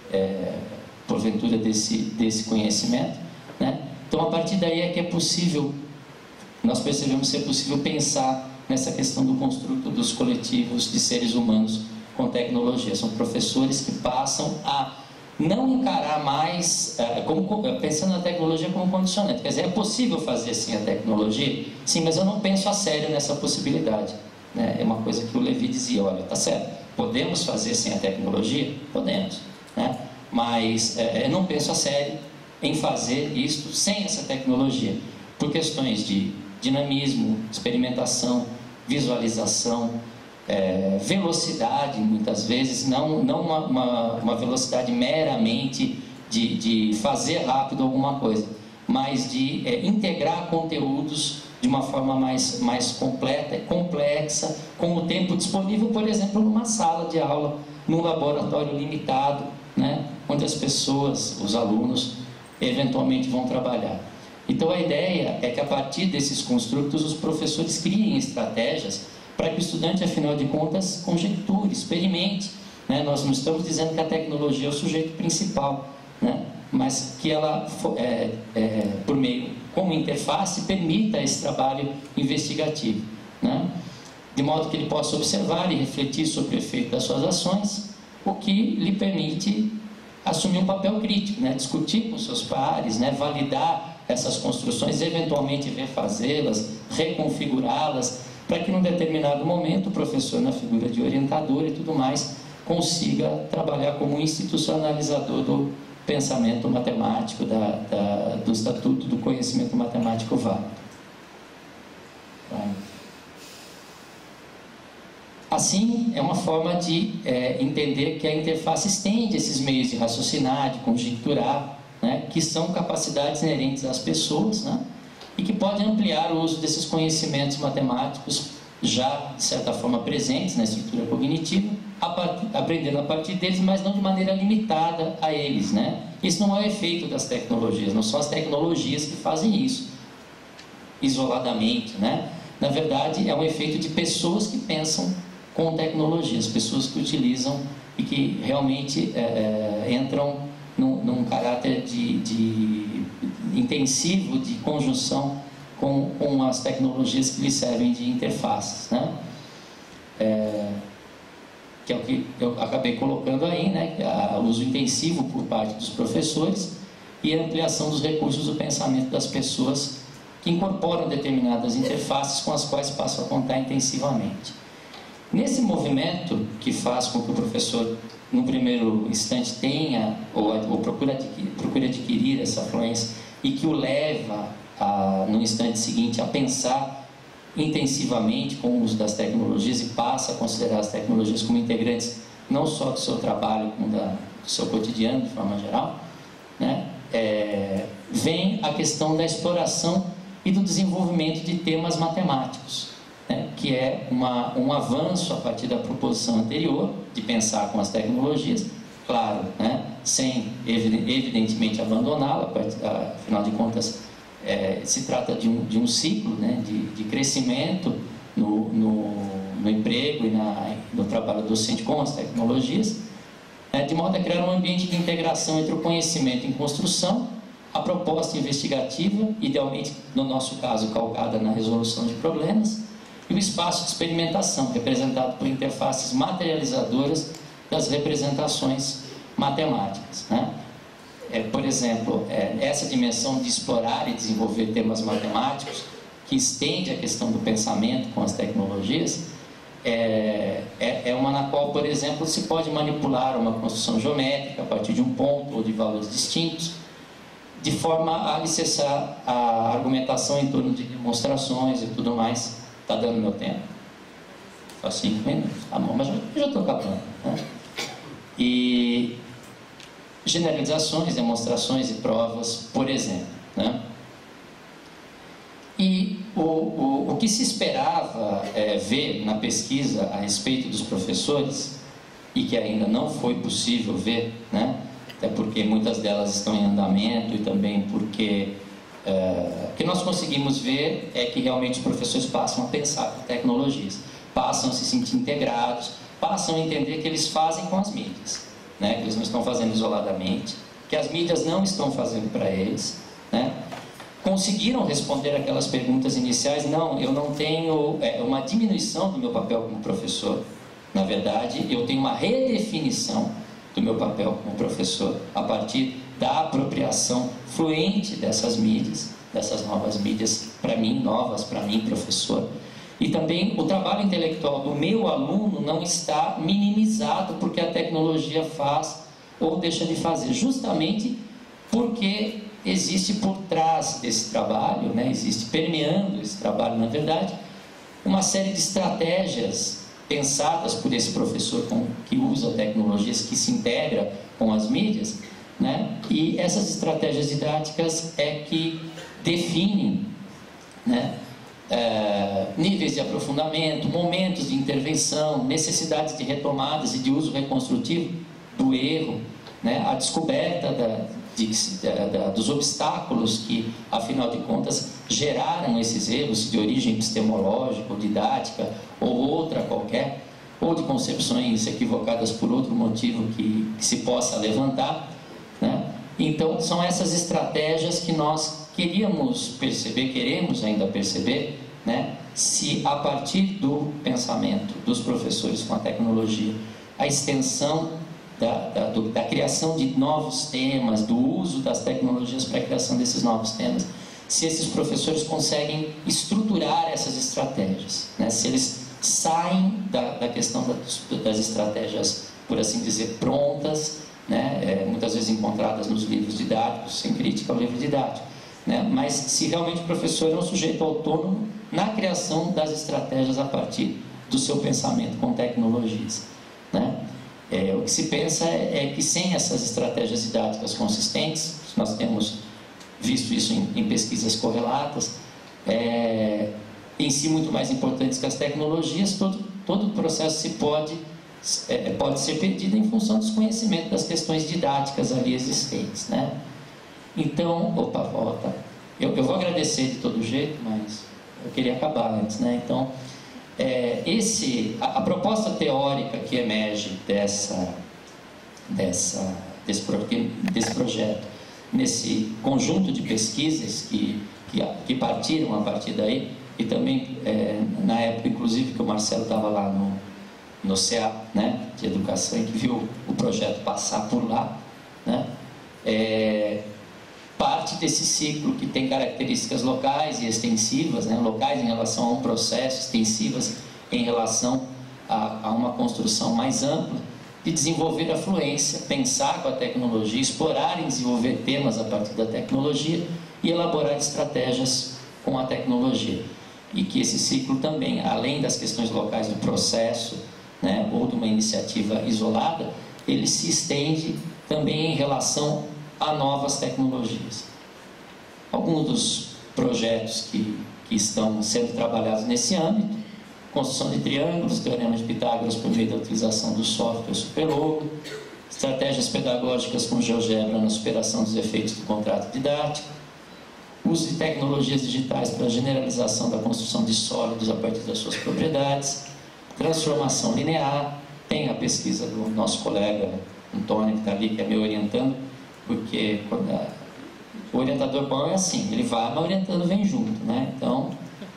porventura, desse conhecimento, né? Então, a partir daí é que é possível, nós percebemos ser possível pensar nessa questão do construto dos coletivos de seres humanos com tecnologia. São professores que passam a não encarar mais, pensando na tecnologia como condicionante. Quer dizer, é possível fazer sim a tecnologia? Sim, mas eu não penso a sério nessa possibilidade, né? É uma coisa que o Levi dizia, olha, tá certo, podemos fazer sem a tecnologia? Podemos, né? Mas eu não penso a sério em fazer isto sem essa tecnologia, por questões de dinamismo, experimentação, visualização, velocidade, muitas vezes, não uma velocidade meramente de fazer rápido alguma coisa, mas de integrar conteúdos de uma forma mais completa e complexa, com o tempo disponível, por exemplo, numa sala de aula, num laboratório limitado, né, onde as pessoas, os alunos, eventualmente vão trabalhar. Então a ideia é que a partir desses construtos os professores criem estratégias para que o estudante, afinal de contas, conjecture, experimente, né? Nós não estamos dizendo que a tecnologia é o sujeito principal, né? Mas que ela, por meio, como interface, permita esse trabalho investigativo, né? De modo que ele possa observar e refletir sobre o efeito das suas ações, o que lhe permite assumir um papel crítico, né? Discutir com seus pares, né? Validar essas construções, eventualmente refazê-las, reconfigurá-las, para que num determinado momento o professor, na figura de orientador e tudo mais, consiga trabalhar como institucionalizador do pensamento matemático, do estatuto do conhecimento matemático válido. Assim, é uma forma de entender que a interface estende esses meios de raciocinar, de conjecturar, né, que são capacidades inerentes às pessoas, né, e que podem ampliar o uso desses conhecimentos matemáticos já, de certa forma, presentes na estrutura cognitiva, aprendendo a partir deles, mas não de maneira limitada a eles, né? Isso não é o efeito das tecnologias, não são as tecnologias que fazem isso isoladamente, né? Na verdade, é um efeito de pessoas que pensam com tecnologias, pessoas que utilizam e que realmente entram num caráter de intensivo de conjunção com as tecnologias que lhes servem de interfaces, né? Que é o que eu acabei colocando aí, né? O uso intensivo por parte dos professores e a ampliação dos recursos do pensamento das pessoas que incorporam determinadas interfaces com as quais passam a contar intensivamente. Nesse movimento que faz com que o professor, no primeiro instante, tenha ou procure adquirir essa fluência e que o leva, no instante seguinte, a pensar intensivamente com o uso das tecnologias e passa a considerar as tecnologias como integrantes não só do seu trabalho, como do seu cotidiano, de forma geral, né? Vem a questão da exploração e do desenvolvimento de temas matemáticos, né? Que é um avanço a partir da proposição anterior, de pensar com as tecnologias, claro, né? Sem evidentemente abandoná-la, afinal de contas, se trata de um ciclo, né, de crescimento no emprego e no trabalho docente com as tecnologias, de modo a criar um ambiente de integração entre o conhecimento em construção, a proposta investigativa, idealmente, no nosso caso, calcada na resolução de problemas, e o espaço de experimentação, representado por interfaces materializadoras das representações matemáticas, né? Por exemplo, essa dimensão de explorar e desenvolver temas matemáticos, que estende a questão do pensamento com as tecnologias, é uma na qual, por exemplo, se pode manipular uma construção geométrica a partir de um ponto ou de valores distintos, de forma a alicerçar a argumentação em torno de demonstrações e tudo mais. Está dando meu tempo? Só 5 minutos, tá bom, mas eu já estou acabando, né? E generalizações, demonstrações e provas, por exemplo, né? E o que se esperava ver na pesquisa a respeito dos professores, e que ainda não foi possível ver, né? Até porque muitas delas estão em andamento e também porque o que nós conseguimos ver é que realmente os professores passam a pensar com tecnologias, passam a se sentir integrados, passam a entender que eles fazem com as mídias, né? Que eles não estão fazendo isoladamente, que as mídias não estão fazendo para eles, né? Conseguiram responder aquelas perguntas iniciais. Não, eu não tenho uma diminuição do meu papel como professor. Na verdade, eu tenho uma redefinição do meu papel como professor a partir da apropriação fluente dessas mídias, dessas novas mídias para mim, novas para mim, professor. E também o trabalho intelectual do meu aluno não está minimizado porque a tecnologia faz ou deixa de fazer, justamente porque existe por trás desse trabalho, né, existe permeando esse trabalho, na verdade, uma série de estratégias pensadas por esse professor que usa tecnologias, que se integra com as mídias, né, e essas estratégias didáticas é que definem, né, níveis de aprofundamento, momentos de intervenção, necessidades de retomadas e de uso reconstrutivo do erro, né, a descoberta dos obstáculos que, afinal de contas, geraram esses erros de origem epistemológica ou didática ou outra qualquer, ou de concepções equivocadas por outro motivo que se possa levantar, né? Então, são essas estratégias que nós queríamos perceber, queremos ainda perceber, né? Se a partir do pensamento dos professores com a tecnologia, a extensão da criação de novos temas, do uso das tecnologias para a criação desses novos temas, se esses professores conseguem estruturar essas estratégias, né? Se eles saem da questão das estratégias, por assim dizer, prontas, né? Muitas vezes encontradas nos livros didáticos, sem crítica ao livro didático, né? Mas se realmente o professor é um sujeito autônomo na criação das estratégias a partir do seu pensamento com tecnologias, né? O que se pensa é que sem essas estratégias didáticas consistentes, nós temos visto isso em pesquisas correlatas, em si muito mais importantes que as tecnologias, todo o processo pode ser perdido em função do desconhecimento das questões didáticas ali existentes, né? Então, volta. Eu vou agradecer de todo jeito, mas eu queria acabar antes, né? Então, a proposta teórica que emerge desse projeto, nesse conjunto de pesquisas que partiram a partir daí, e também na época, inclusive, que o Marcelo estava lá no CA, né, de Educação, e que viu o projeto passar por lá, né, parte desse ciclo que tem características locais e extensivas, né, locais em relação a um processo, extensivas em relação a uma construção mais ampla, de desenvolver a fluência, pensar com a tecnologia, explorar e desenvolver temas a partir da tecnologia e elaborar estratégias com a tecnologia. E que esse ciclo também, além das questões locais do processo, né, ou de uma iniciativa isolada, ele se estende também em relação a novas tecnologias. Alguns dos projetos que estão sendo trabalhados nesse âmbito: construção de triângulos, teorema de Pitágoras por meio da utilização do software Superlogo, estratégias pedagógicas com GeoGebra na superação dos efeitos do contrato didático, uso de tecnologias digitais para a generalização da construção de sólidos a partir das suas propriedades, transformação linear. Tem a pesquisa do nosso colega Antônio, que está ali, que é me orientando, porque o orientador bom é assim, ele vai, mas o orientando vem junto, né? Então,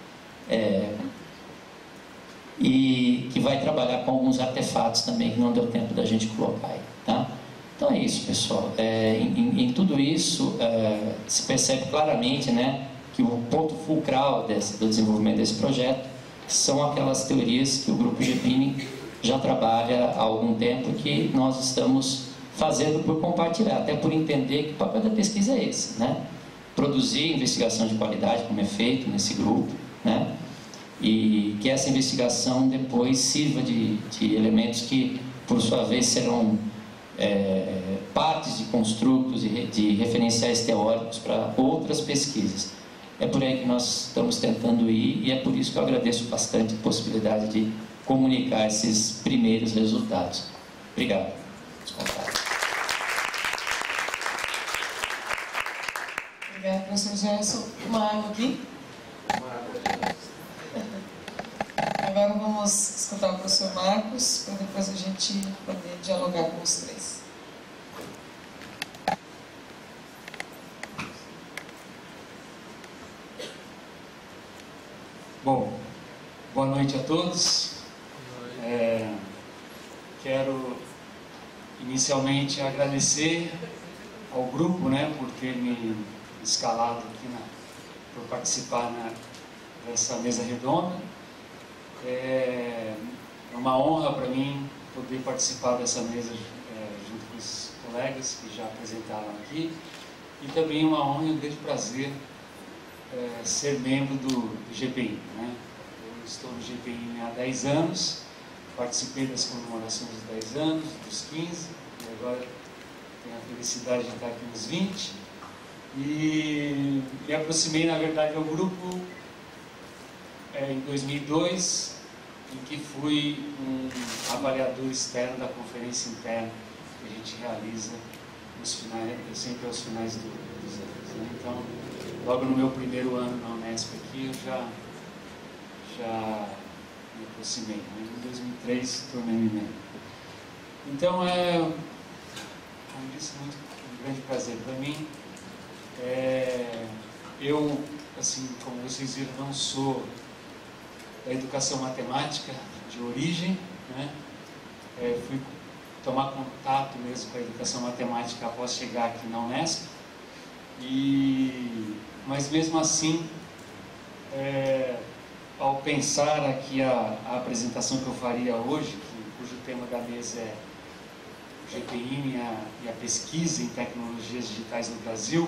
e que vai trabalhar com alguns artefatos também, que não deu tempo da gente colocar aí, tá? Então é isso, pessoal. Em tudo isso, se percebe claramente, né, que o ponto fulcral do desenvolvimento desse projeto são aquelas teorias que o Grupo GPIN já trabalha há algum tempo, que nós estamos fazendo por compartilhar, até por entender que o papel da pesquisa é esse, né? Produzir investigação de qualidade, como é feito nesse grupo, né? E que essa investigação depois sirva de elementos que, por sua vez, serão partes de construtos, de referenciais teóricos para outras pesquisas. É por aí que nós estamos tentando ir, e é por isso que eu agradeço bastante a possibilidade de comunicar esses primeiros resultados. Obrigado. Obrigada, professor Gerson. Uma água aqui. Agora vamos escutar o professor Marcos, para depois a gente poder dialogar com os três. Bom, boa noite a todos. Quero inicialmente agradecer ao grupo, né, por ter me escalado aqui por participar dessa mesa redonda. É uma honra para mim poder participar dessa mesa junto com os colegas que já apresentaram aqui, e também uma honra e um grande prazer ser membro do GPIN, né? Eu estou no GPIN há 10 anos, participei das comemorações dos 10 anos, dos 15, e agora tenho a felicidade de estar aqui nos 20, e me aproximei, na verdade, ao grupo em 2002, em que fui um avaliador externo da conferência interna que a gente realiza sempre aos finais dos anos, né? Então, logo no meu primeiro ano na Unesp aqui, eu já me aproximei, né? Em 2003 tornei-me membro. Então, como disse, um grande prazer para mim. Eu, assim, como vocês viram, não sou da educação matemática de origem, né? Fui tomar contato mesmo com a educação matemática após chegar aqui na Unesp, mas mesmo assim, ao pensar aqui a apresentação que eu faria hoje, cujo tema da mesa é o GPIN e a pesquisa em tecnologias digitais no Brasil,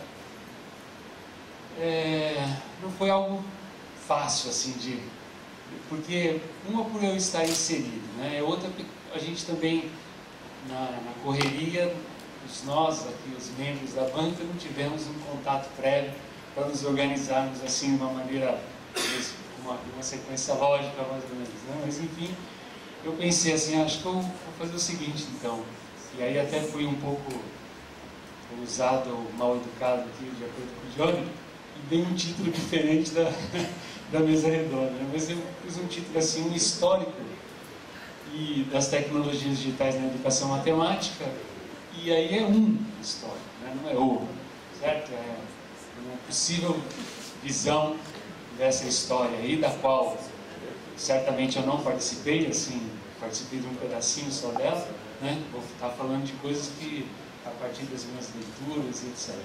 não foi algo fácil assim porque uma por eu estar inserido, né? Outra, a gente também na correria, nós aqui, os membros da banca, não tivemos um contato prévio para nos organizarmos assim de uma maneira, uma sequência lógica mais ou menos, né? Mas enfim, eu pensei assim, acho que eu vou fazer o seguinte então, e aí até fui um pouco ousado ou mal educado aqui, de acordo com o Johnny, e dei um título diferente da mesa redonda, né? Mas eu fiz um título assim, um histórico das tecnologias digitais na educação matemática, e aí é um histórico, né? Não é o, certo? É uma possível visão dessa história aí, da qual certamente eu não participei, assim, participei de um pedacinho só dela, né? Vou estar falando de coisas que, a partir das minhas leituras e etc.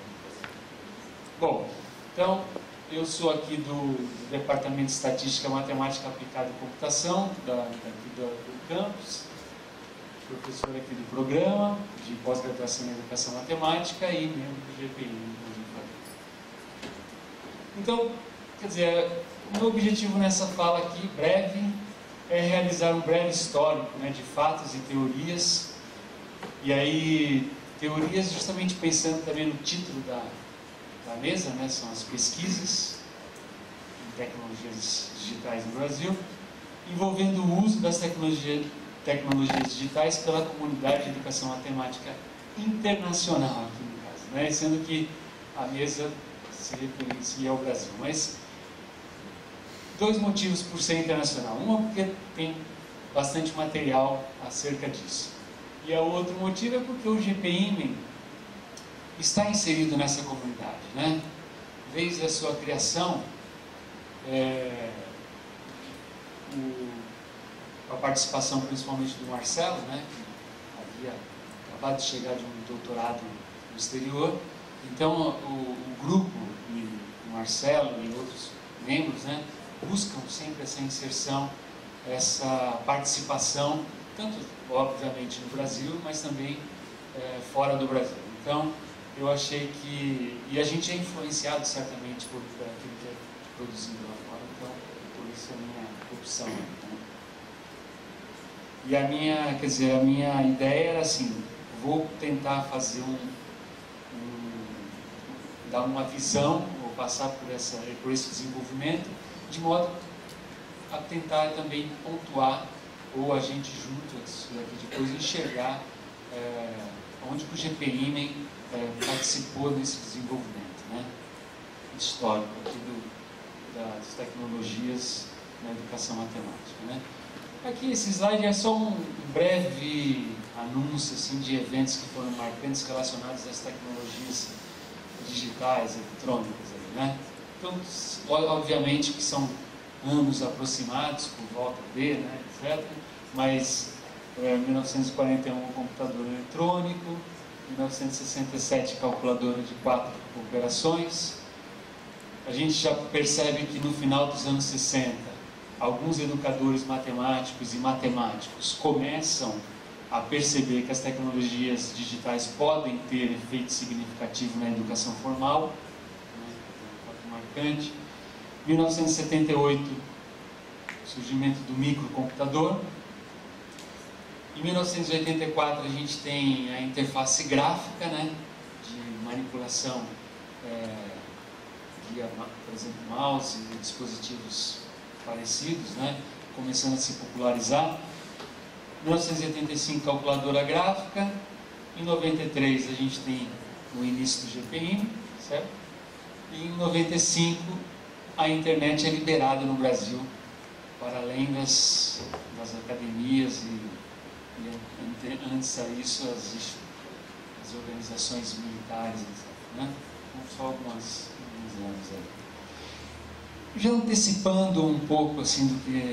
Bom, então, eu sou aqui do Departamento de Estatística, Matemática Aplicada e Computação, aqui do campus, professor aqui do programa de pós-graduação em Educação Matemática e membro do GPIN. Então, quer dizer, o meu objetivo nessa fala aqui, breve, é realizar um breve histórico, né, de fatos e teorias, e aí, teorias justamente pensando também no título da mesa, né, são as pesquisas em tecnologias digitais no Brasil, envolvendo o uso das tecnologias digitais pela comunidade de educação matemática internacional aqui no caso, né, sendo que a mesa se referencia ao Brasil. Mas dois motivos por ser internacional. Uma porque tem bastante material acerca disso. E o outro motivo é porque o GPIN está inserido nessa comunidade, né? Desde a sua criação, a participação principalmente do Marcelo, né, que havia acabado de chegar de um doutorado no exterior. Então, o grupo, e o Marcelo e outros membros, né, buscam sempre essa inserção, essa participação, tanto obviamente no Brasil, mas também fora do Brasil. Então, eu achei que... E a gente é influenciado certamente por aquilo que é produzido lá fora, então por isso a minha opção. Né? E a minha ideia era assim, vou tentar fazer dar uma visão, ou passar por esse desenvolvimento, de modo a tentar também pontuar, ou a gente junto aqui depois enxergar onde que o GPIMEN participou desse desenvolvimento, né, histórico aqui das tecnologias na educação matemática. Né. Aqui esse slide é só um breve anúncio assim, de eventos que foram marcantes relacionados às tecnologias digitais, eletrônicas. Né. Então, obviamente que são anos aproximados, por volta de, né, etc. Mas 1941 o computador eletrônico, 1967 calculadora de 4 operações. A gente já percebe que no final dos anos 60, alguns educadores matemáticos e matemáticos começam a perceber que as tecnologias digitais podem ter efeito significativo na educação formal, né, um fato marcante. 1978, surgimento do microcomputador. Em 1984 a gente tem a interface gráfica, né, de manipulação via, por exemplo, mouse e dispositivos parecidos, né, começando a se popularizar. Em 1985, calculadora gráfica. Em 93 a gente tem o início do GPIMEN, certo? E em 95 a internet é liberada no Brasil, para além das academias e antes a isso as organizações militares, etc. Né? Então, só alguns anos aí. Já antecipando um pouco assim do que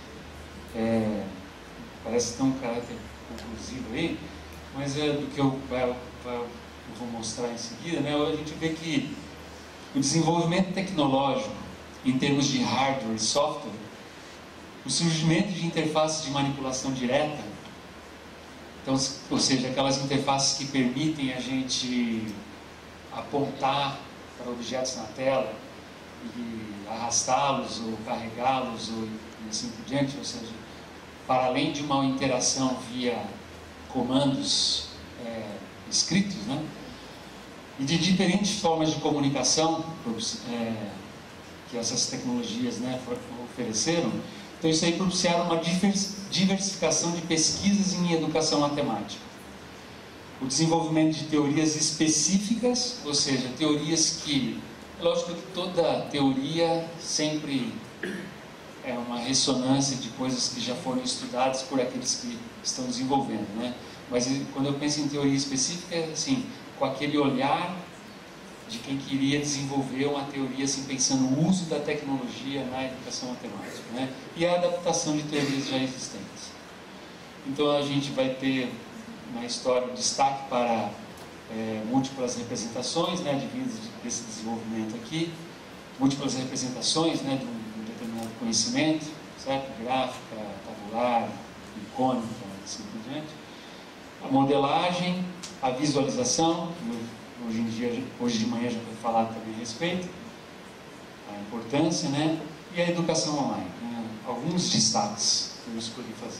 parece tão um caráter conclusivo aí, mas do que eu vou mostrar em seguida, né? A gente vê que o desenvolvimento tecnológico em termos de hardware e software, o surgimento de interfaces de manipulação direta, então, ou seja, aquelas interfaces que permitem a gente apontar para objetos na tela e arrastá-los ou carregá-los ou assim por diante, ou seja, para além de uma interação via comandos escritos, né, e de diferentes formas de comunicação que essas tecnologias, né, ofereceram. Então isso aí propiciaram uma diversificação de pesquisas em educação matemática. O desenvolvimento de teorias específicas, ou seja, teorias que... É lógico que toda teoria sempre é uma ressonância de coisas que já foram estudadas por aqueles que estão desenvolvendo, né? Mas quando eu penso em teoria específica, é assim, com aquele olhar de quem queria desenvolver uma teoria, assim, pensando no uso da tecnologia na educação matemática, né? E a adaptação de teorias já existentes. Então a gente vai ter na história um destaque para múltiplas representações, né, advindas desse desenvolvimento aqui, múltiplas representações, né, de um determinado conhecimento, certo? Gráfica, tabular, icônica, assim por diante. A modelagem, a visualização, hoje de manhã já foi falado também a respeito, a importância, né? E a educação online, né? Alguns destaques que eu escolhi fazer.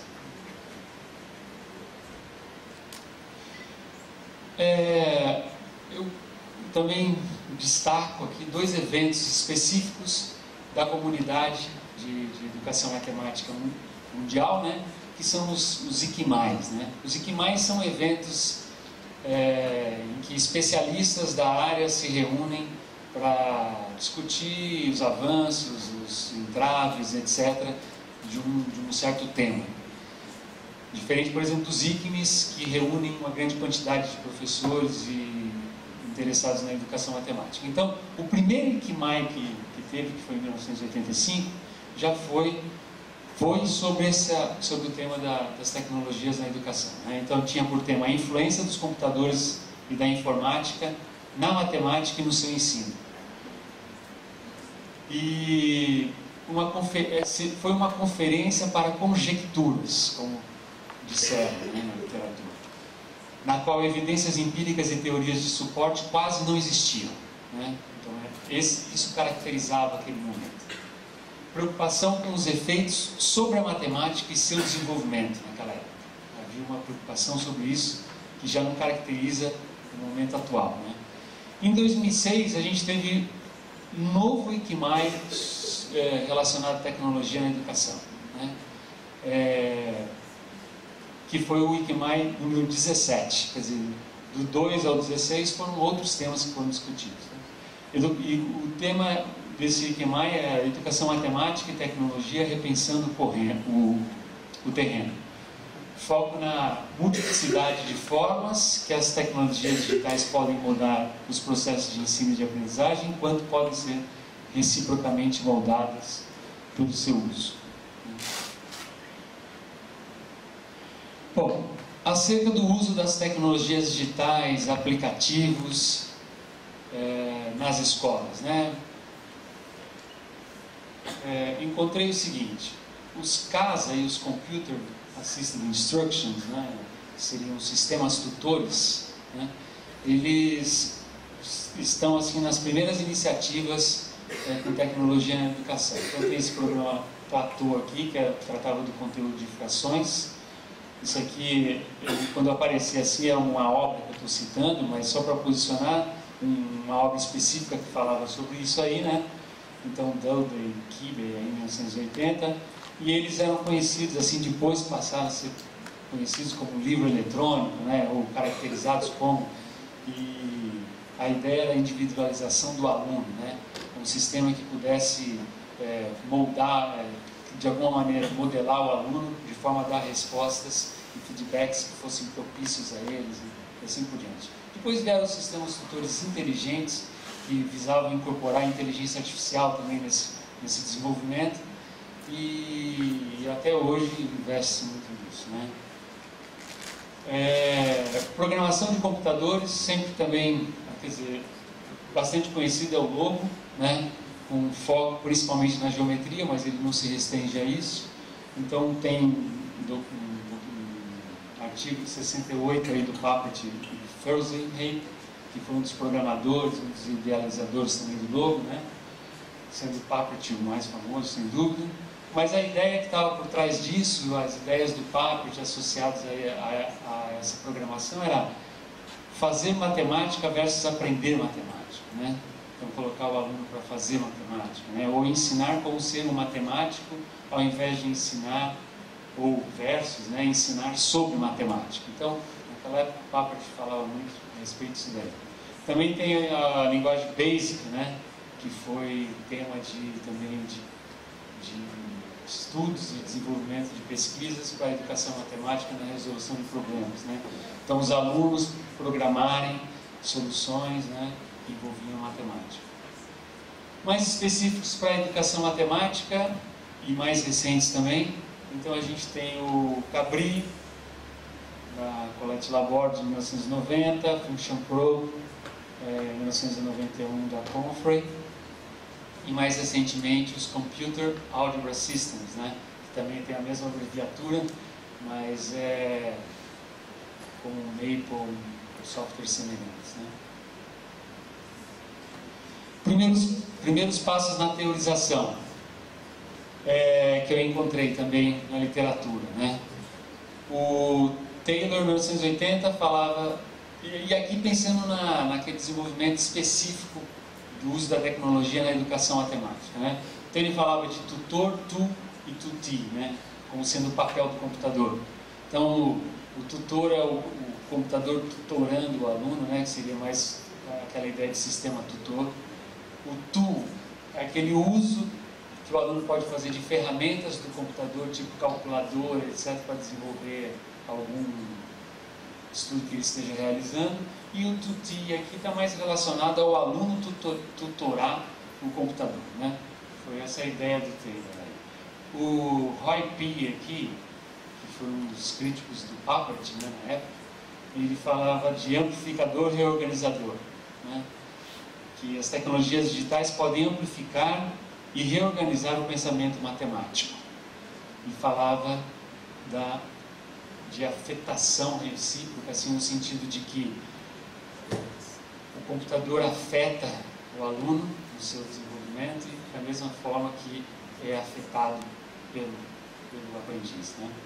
Eu também destaco aqui 2 eventos específicos da comunidade de educação matemática mundial, né? Que são os ICMAIs, né? Os ICMAIs são eventos em que especialistas da área se reúnem para discutir os avanços, os entraves, etc., de um certo tema. Diferente, por exemplo, dos ICMES, que reúnem uma grande quantidade de professores e interessados na educação matemática. Então, o primeiro ICMAI que teve, que foi em 1985, já foi sobre o tema das tecnologias na educação, né? Então tinha por tema a influência dos computadores e da informática na matemática e no seu ensino. E foi uma conferência para conjecturas, como disseram, né, na literatura, na qual evidências empíricas e teorias de suporte quase não existiam, né? Então, isso caracterizava aquele momento. Preocupação com os efeitos sobre a matemática e seu desenvolvimento naquela época. Havia uma preocupação sobre isso que já não caracteriza o momento atual, né? Em 2006, a gente teve um novo ICMAI relacionado à tecnologia na educação, né? Que foi o ICMAI número 17, quer dizer, do 2 ao 16 foram outros temas que foram discutidos, né? E o tema desse ICMAI é Educação Matemática e Tecnologia repensando o terreno. Foco na multiplicidade de formas que as tecnologias digitais podem mudar os processos de ensino e de aprendizagem, enquanto podem ser reciprocamente moldadas pelo seu uso. Bom, acerca do uso das tecnologias digitais, aplicativos nas escolas, né? Encontrei o seguinte: os CASA e os Computer Assisted Instructions, né, seriam sistemas tutores, né, eles estão assim nas primeiras iniciativas com tecnologia na educação. Então tem esse programa Platô aqui, que tratava do conteúdo de frações. Isso aqui, quando aparecer assim, é uma obra que eu estou citando, mas só para posicionar uma obra específica que falava sobre isso aí, né? Então, Dudley e Kibbe, em 1980, e eles eram conhecidos, assim, depois passaram a ser conhecidos como livro eletrônico, né? Ou caracterizados como, e a ideia era a individualização do aluno, né? Um sistema que pudesse moldar, de alguma maneira, modelar o aluno de forma a dar respostas e feedbacks que fossem propícios a eles e assim por diante. Depois vieram os sistemas tutores inteligentes, que visavam incorporar a inteligência artificial também nesse desenvolvimento, e até hoje investe-se muito nisso, né? Programação de computadores, sempre também, quer dizer, bastante conhecido é o Lobo, né? Com foco principalmente na geometria, mas ele não se restringe a isso. Então tem um artigo 68 aí do Papert e Fahrenheit, que foi um dos programadores, um dos idealizadores também do Lobo, né? Sendo o Papert o mais famoso, sem dúvida. Mas a ideia que estava por trás disso, as ideias do Papert associadas a essa programação, era fazer matemática versus aprender matemática, né? Então, colocar o aluno para fazer matemática, né? Ou ensinar como ser um matemático, ao invés de ensinar, ou versus, né? Ensinar sobre matemática. Então, naquela época, o Papert falava muito a respeito disso daí. Também tem a linguagem BASIC, né? Que foi tema também de estudos e desenvolvimento de pesquisas para a educação matemática na resolução de problemas, né? Então, os alunos programarem soluções, né, que envolviam matemática. Mais específicos para a educação matemática e mais recentes também. Então, a gente tem o Cabri, da Colette Laborde, de 1990, Function Pro, 1991, da Confrey. E mais recentemente os Computer Algebra Systems, né? Que também tem a mesma abreviatura, mas como Maple, softwares semelhantes, né? Primeiros passos na teorização, que eu encontrei também na literatura, né? O Taylor, em 1980, falava, e aqui pensando naquele desenvolvimento específico do uso da tecnologia na educação matemática, né? Então ele falava de tutor, tu e tuti, né? Como sendo o papel do computador. Então o tutor é o computador tutorando o aluno, né? Que seria mais aquela ideia de sistema tutor. O tu é aquele uso que o aluno pode fazer de ferramentas do computador, tipo calculadora, etc., para desenvolver algum estudo que ele esteja realizando. E o tuti aqui está mais relacionado ao aluno tutorar o computador, né? Foi essa a ideia do Taylor. O Roy P. aqui, que foi um dos críticos do Papert, né, na época, ele falava de amplificador reorganizador, né? Que as tecnologias digitais podem amplificar e reorganizar o pensamento matemático. E falava de afetação recíproca, assim, no sentido de que o computador afeta o aluno no seu desenvolvimento e da mesma forma que é afetado pelo aprendiz, né?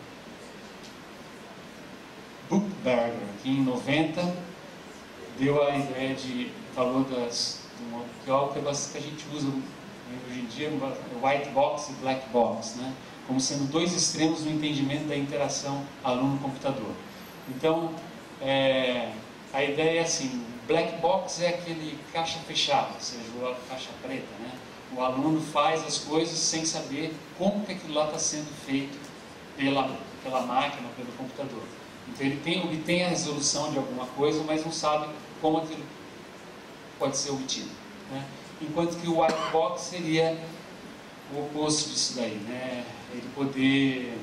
Buchberger, aqui em 90, deu a ideia falou de algo que a gente usa hoje em dia, white box e black box, né? Como sendo dois extremos no entendimento da interação aluno-computador. Então, a ideia é assim, black box é aquele caixa fechada, ou seja, a caixa preta, né? O aluno faz as coisas sem saber como que aquilo lá está sendo feito pela máquina, pelo computador. Então ele obtém a resolução de alguma coisa, mas não sabe como aquilo pode ser obtido, né? Enquanto que o white box seria o oposto disso daí, né? Ele poder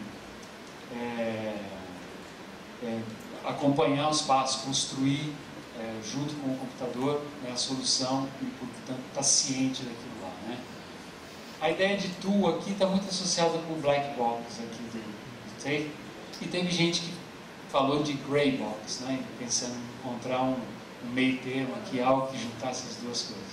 acompanhar os passos, construir junto com o computador, né, a solução e, portanto, estar ciente daquilo lá, né? A ideia de tool aqui está muito associada com o black box aqui do Taylor, e teve gente que falou de grey box, né, pensando em encontrar um meio termo aqui, algo que juntasse as duas coisas.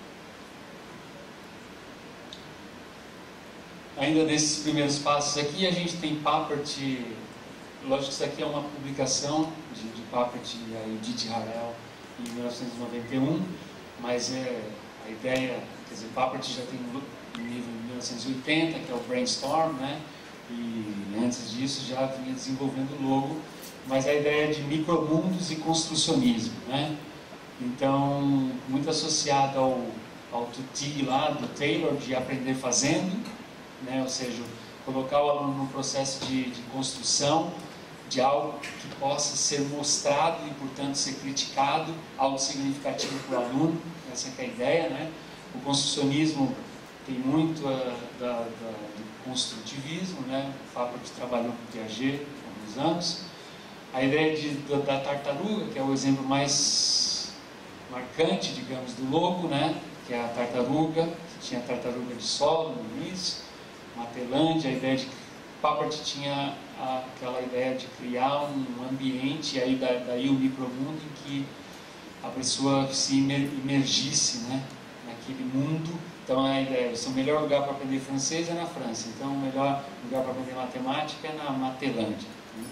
Ainda nesses primeiros passos aqui, a gente tem Papert. Lógico que isso aqui é uma publicação de Papert e Edith Harel em 1991, mas a ideia, quer dizer, Papert já tem um livro em 1980, que é o Brainstorm, né? E antes disso já vinha desenvolvendo o logo, mas a ideia de micromundos e construcionismo, né? Então, muito associado ao tutti lá do Taylor, de aprender fazendo, né? Ou seja, colocar o aluno num processo de construção de algo que possa ser mostrado e, portanto, ser criticado, algo significativo para o aluno. Essa que é a ideia, né? O construcionismo tem muito do construtivismo, né? O Papert trabalhou com Piaget há alguns anos. A ideia da tartaruga, que é o exemplo mais marcante, digamos, do logo, né? Que é a tartaruga, que tinha a tartaruga de solo no início, Matelândia, a ideia de Papert tinha aquela ideia de criar um ambiente, e aí daí o micromundo em que a pessoa se imergisse, né, naquele mundo. Então a ideia, o melhor lugar para aprender francês é na França, então o melhor lugar para aprender matemática é na Matelândia.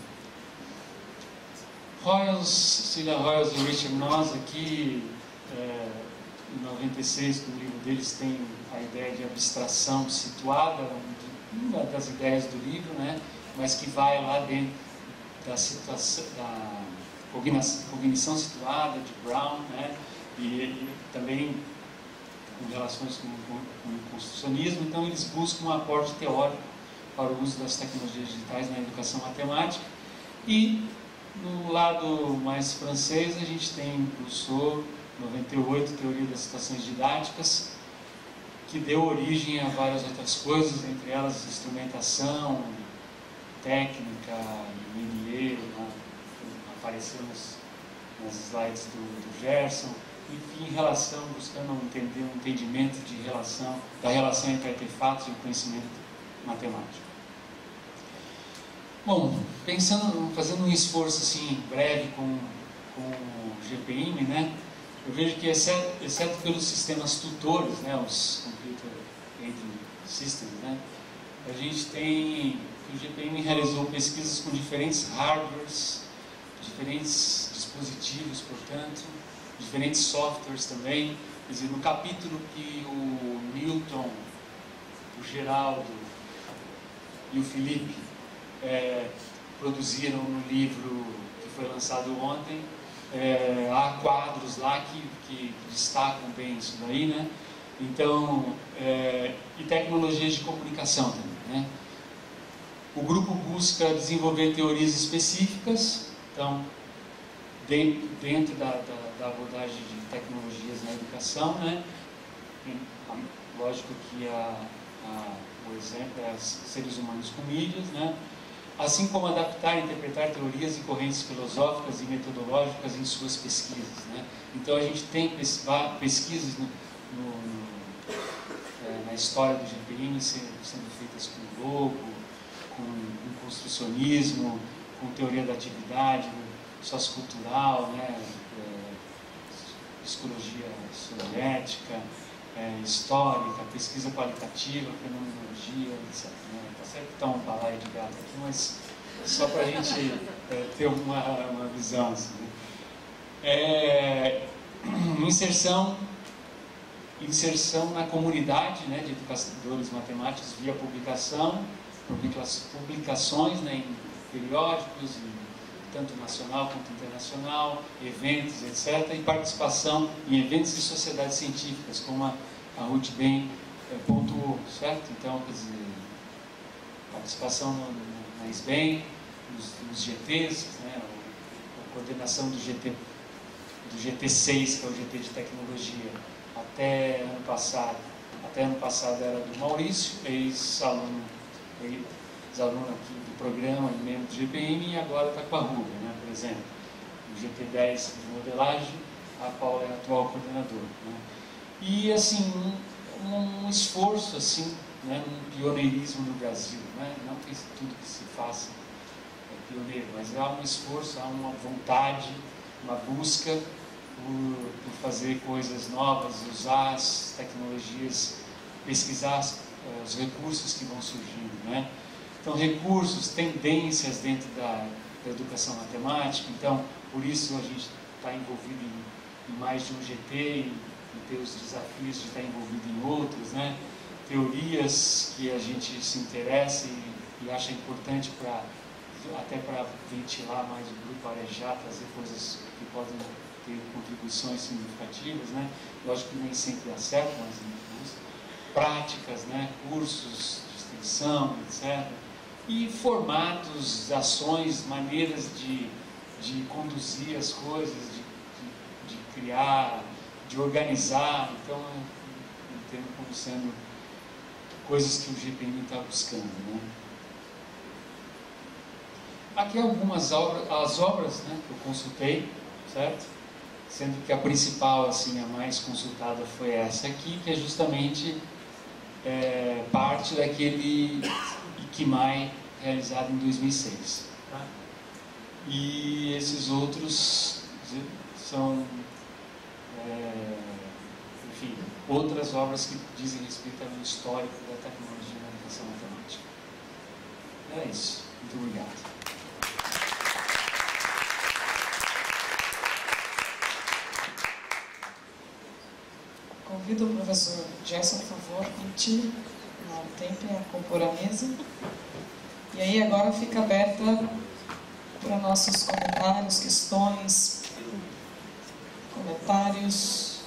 Cecilia Royals e Richard Noss aqui, em 96, no livro deles tem a ideia de abstração situada, uma das ideias do livro, né? Mas que vai lá dentro da situação, da cognição situada de Brown, né? E também com relações com o construcionismo. Então eles buscam um aporte teórico para o uso das tecnologias digitais na educação matemática. E no lado mais francês a gente tem Rousseau, 98, Teoria das Situações Didáticas, que deu origem a várias outras coisas, entre elas instrumentação, técnica, Méliès, né? Apareceu nas slides do Gerson, enfim, buscando um entendimento da relação entre artefatos e o conhecimento matemático. Bom, fazendo um esforço assim breve com o GPIM, né? Eu vejo que, exceto pelos sistemas tutores, né, os Computer Aided Systems, né, a gente tem, o GPIM realizou pesquisas com diferentes hardwares, diferentes dispositivos, portanto, diferentes softwares também. Quer dizer, no capítulo que o Newton, o Geraldo e o Felipe produziram no livro que foi lançado ontem, há quadros lá que destacam bem isso daí, né? Então, e tecnologias de comunicação também, né? O grupo busca desenvolver teorias específicas, então, dentro da abordagem de tecnologias na educação, né? Lógico que o exemplo é seres humanos com mídias, né? Assim como adaptar e interpretar teorias e correntes filosóficas e metodológicas em suas pesquisas, né? Então a gente tem pesquisas na história do GPM, sendo feitas com logo, com construcionismo, com teoria da atividade, sociocultural, né, psicologia socioética, histórica, pesquisa qualitativa, fenomenologia, etc. Tá certo que está um balaio de gato aqui, mas só para a gente ter uma visão assim, né? Inserção na comunidade, né, de educadores matemáticos via publicações, né, em periódicos, tanto nacional quanto internacional, eventos, etc., e participação em eventos de sociedades científicas, como a Ruth bem pontuou, certo? Então, quer dizer, participação na SBEM, nos GTs, né, a coordenação do GT6, que é o GT de tecnologia, até ano passado era do Maurício, ex-aluno aqui do programa e membro do GPM, e agora está com a Rubia, né, por exemplo. O GT10 de modelagem, a Paula é a atual coordenadora. Né? E, assim, um esforço, assim, né, um pioneirismo no Brasil. Né? Não que tudo que se faça é pioneiro, mas há um esforço, há uma vontade, uma busca por fazer coisas novas, usar as tecnologias, pesquisar os recursos que vão surgindo, né? Então, recursos, tendências dentro da educação matemática. Então, por isso a gente está envolvido em mais de um GT e ter os desafios de estar envolvido em outros, né? Teorias que a gente se interessa e acha importante até para ventilar mais o grupo, arejar, trazer coisas que podem ter contribuições significativas, né? Lógico que nem sempre dá certo, mas práticas, né? Cursos de extensão, etc. E formatos, ações, maneiras de conduzir as coisas, de criar, de organizar. Então, eu entendo como sendo coisas que o GPM está buscando, né? Aqui algumas obras, as obras, né, que eu consultei, certo? Sendo que a principal, assim, a mais consultada foi essa aqui, que é justamente parte daquele Ikimai realizado em 2006. Tá? E esses outros são, enfim, outras obras que dizem respeito ao histórico da tecnologia na educação matemática. É isso. Muito obrigado. Convido o professor Gerson, por favor, repetir o tempo a compor a mesa. E aí agora fica aberta para nossos comentários, questões, comentários.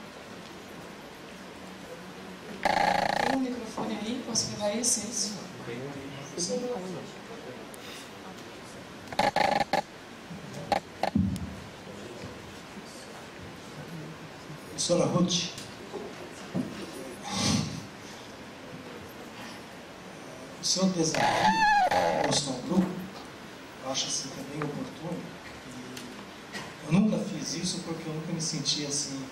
Tem um microfone aí, posso pegar esse? Sim. Professora Ruth, o seu desafio posto ao grupo, eu acho assim que é bem oportuno. E eu nunca fiz isso porque eu nunca me senti assim,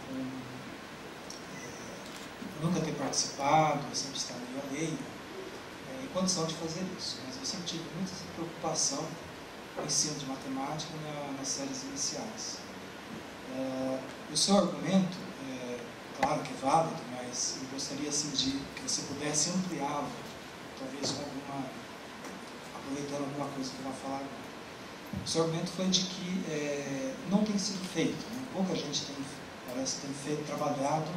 nunca ter participado, eu sempre estava meio alheio, em condição de fazer isso. Mas eu sempre tive muita preocupação com o ensino de matemática nas séries iniciais. O seu argumento, claro que é válido, mas eu gostaria assim, que você pudesse ampliá-lo, talvez com aproveitando alguma coisa que eu vou falar agora. O seu argumento foi de que não tem sido feito, né? Pouca gente parece ter trabalhado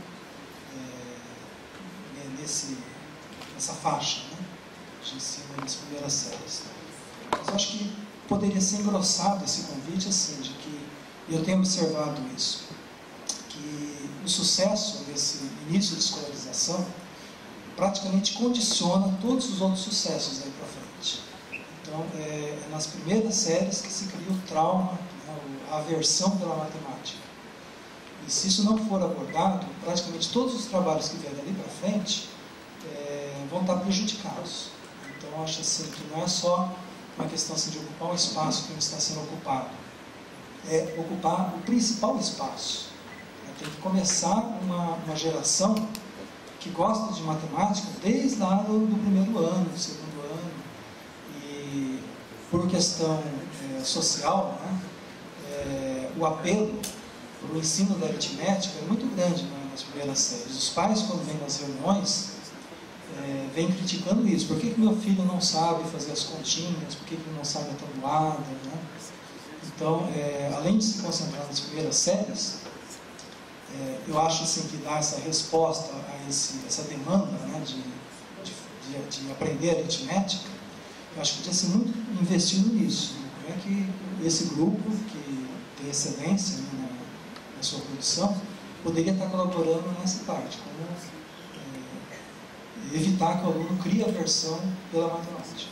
nessa faixa, né, de ensino nas primeiras séries. Mas eu acho que poderia ser engrossado esse convite assim, de que, e eu tenho observado isso, que o sucesso desse início de escolarização praticamente condiciona todos os outros sucessos daí para frente. Então, é nas primeiras séries que se cria o trauma, né, a aversão pela matemática. E se isso não for abordado, praticamente todos os trabalhos que vêm dali para frente vão estar prejudicados. Então, eu acho assim, que não é só uma questão assim, de ocupar um espaço que não está sendo ocupado, é ocupar o principal espaço. Tem que começar uma geração que gosta de matemática desde lá do primeiro ano, do segundo ano, e por questão social, né, o apelo para o ensino da aritmética é muito grande, né, nas primeiras séries. Os pais, quando vêm nas reuniões, vêm criticando isso. Por que meu filho não sabe fazer as continhas? Por que ele não sabe a tabuada? Né? Então, além de se concentrar nas primeiras séries, eu acho assim, que dar essa resposta a essa demanda, né, de aprender aritmética, eu acho que tinha sido muito investido nisso. Né? Como é que esse grupo, que tem excelência, né, na sua produção, poderia estar colaborando nessa parte, como evitar que o aluno crie aversão pela matemática.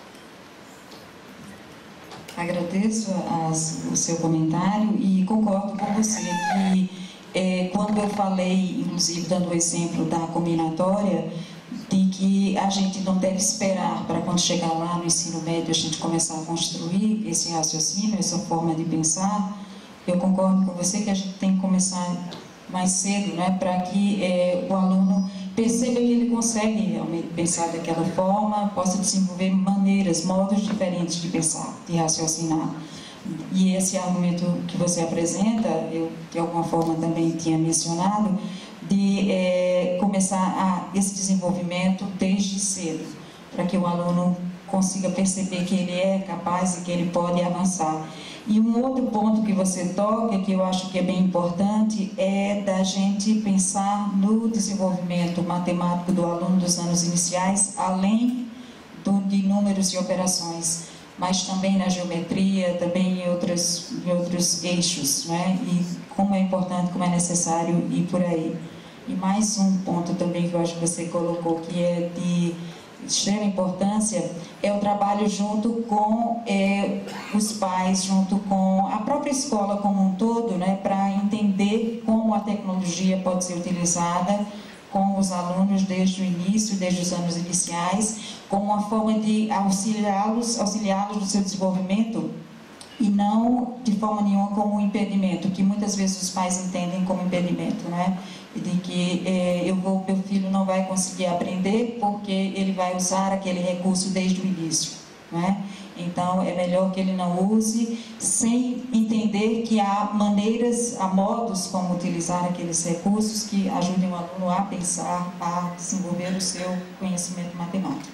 Agradeço o seu comentário e concordo com você que quando eu falei, inclusive dando o exemplo da combinatória, de que a gente não deve esperar para quando chegar lá no ensino médio a gente começar a construir esse raciocínio, essa forma de pensar, eu concordo com você que a gente tem que começar mais cedo, né, para que o aluno perceba que ele consegue realmente pensar daquela forma, possa desenvolver maneiras, modos diferentes de pensar, de raciocinar. E esse argumento que você apresenta, eu de alguma forma também tinha mencionado, de começar esse desenvolvimento desde cedo, para que o aluno consiga perceber que ele é capaz e que ele pode avançar. E um outro ponto que você toca, que eu acho que é bem importante, é da gente pensar no desenvolvimento matemático do aluno dos anos iniciais, além de números e operações, mas também na geometria, também em outros eixos, né? E como é importante, como é necessário ir por aí. E mais um ponto também que eu acho que você colocou, que é de extrema importância, é o trabalho junto com os pais, junto com a própria escola como um todo, né, para entender como a tecnologia pode ser utilizada com os alunos desde o início, desde os anos iniciais, como uma forma de auxiliá-los no seu desenvolvimento e não de forma nenhuma como um impedimento, que muitas vezes os pais entendem como impedimento, né? De que meu filho não vai conseguir aprender porque ele vai usar aquele recurso desde o início, né? Então é melhor que ele não use, sem entender que há maneiras, há modos como utilizar aqueles recursos que ajudem o aluno a pensar, a desenvolver o seu conhecimento matemático.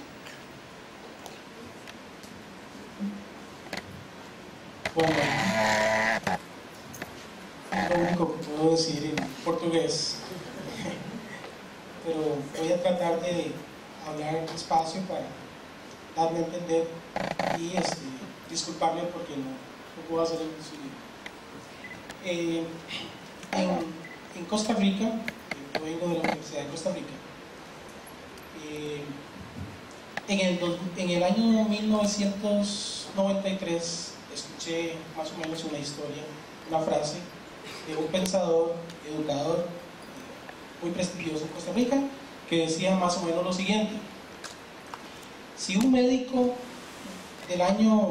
Bueno, es lo único que puedo decir en portugués, pero voy a tratar de hablar despacio para darme a entender y disculparme porque no puedo hacer el posible. En Costa Rica, yo vengo de la Universidad de Costa Rica, en el año 1993 escuché más o menos una historia, una frase de un pensador, educador muy prestigioso en Costa Rica, que decía más o menos lo siguiente: si un médico del año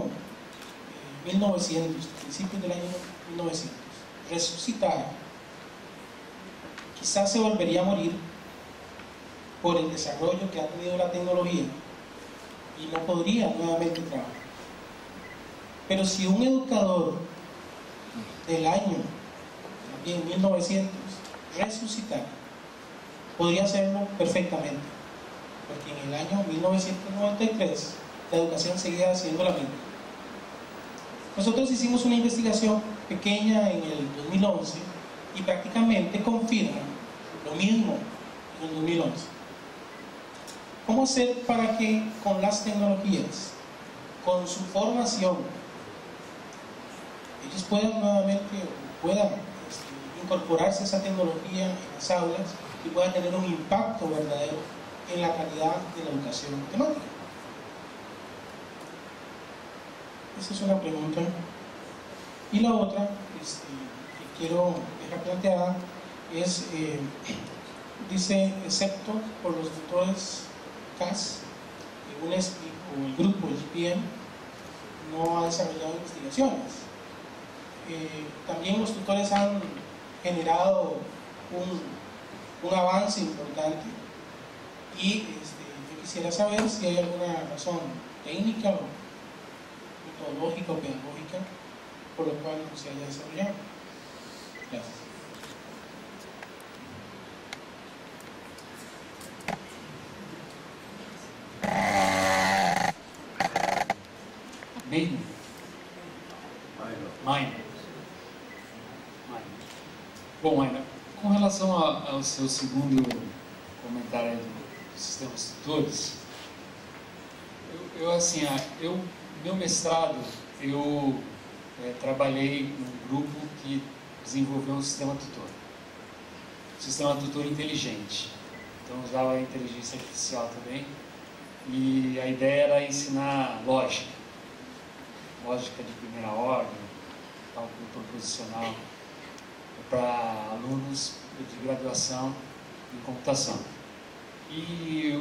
1900, principios del año 1900, resucitara, quizás se volvería a morir por el desarrollo que ha tenido la tecnología y no podría nuevamente trabajar. Pero si un educador del año 1900 resucitara, podría hacerlo perfectamente, porque en el año 1993 la educación seguía siendo la misma. Nosotros hicimos una investigación pequeña en el 2011 y prácticamente confirma lo mismo en el 2011. ¿Cómo hacer para que con las tecnologías, con su formación, ellos puedan nuevamente incorporarse a esa tecnología en las aulas y puedan tener un impacto verdadero en la calidad de la educación matemática? Esa es una pregunta. Y la otra que quiero dejar planteada es, dice, excepto por los tutores CAS, UNESPI o el grupo GPM no ha desarrollado investigaciones. También los tutores han generado un avance importante Y yo quisiera saber si hay alguna razón técnica o metodológica o pedagógica por lo cual no se haya desarrollado. Gracias. Minor. Bom, Ana, com relação ao seu segundo comentário aí dos sistemas tutores, meu mestrado, eu trabalhei num grupo que desenvolveu um sistema tutor inteligente. Então usava a inteligência artificial também, e a ideia era ensinar lógica de primeira ordem, cálculo proposicional, para alunos de graduação em computação. E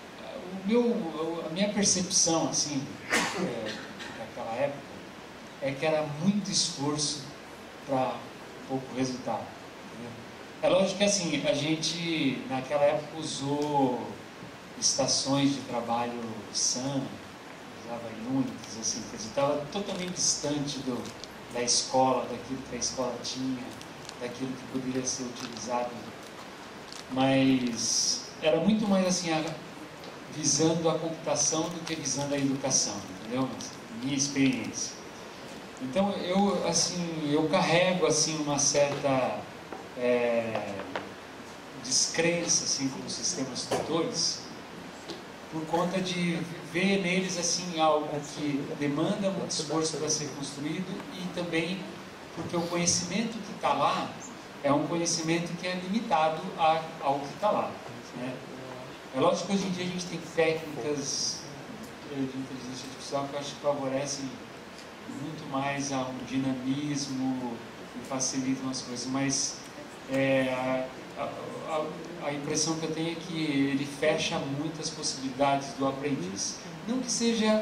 a minha percepção, assim, naquela época, é que era muito esforço para pouco resultado. Entendeu? É lógico que, assim, a gente, naquela época, usou estações de trabalho SAM, usava Unix, assim, quer dizer, estava totalmente distante da escola, daquilo que a escola tinha, daquilo que poderia ser utilizado, mas era muito mais assim, visando a computação do que visando a educação, entendeu? Minha experiência. Então eu carrego assim uma certa descrença assim com os sistemas tutores, por conta de ver neles assim algo que demanda muito esforço para ser construído, e também porque o conhecimento que está lá é um conhecimento que é limitado ao que está lá, né? É lógico que hoje em dia a gente tem técnicas de inteligência artificial que eu acho que favorecem muito mais a um dinamismo e facilitam as coisas, mas a impressão que eu tenho é que ele fecha muitas possibilidades do aprendiz. Não que seja...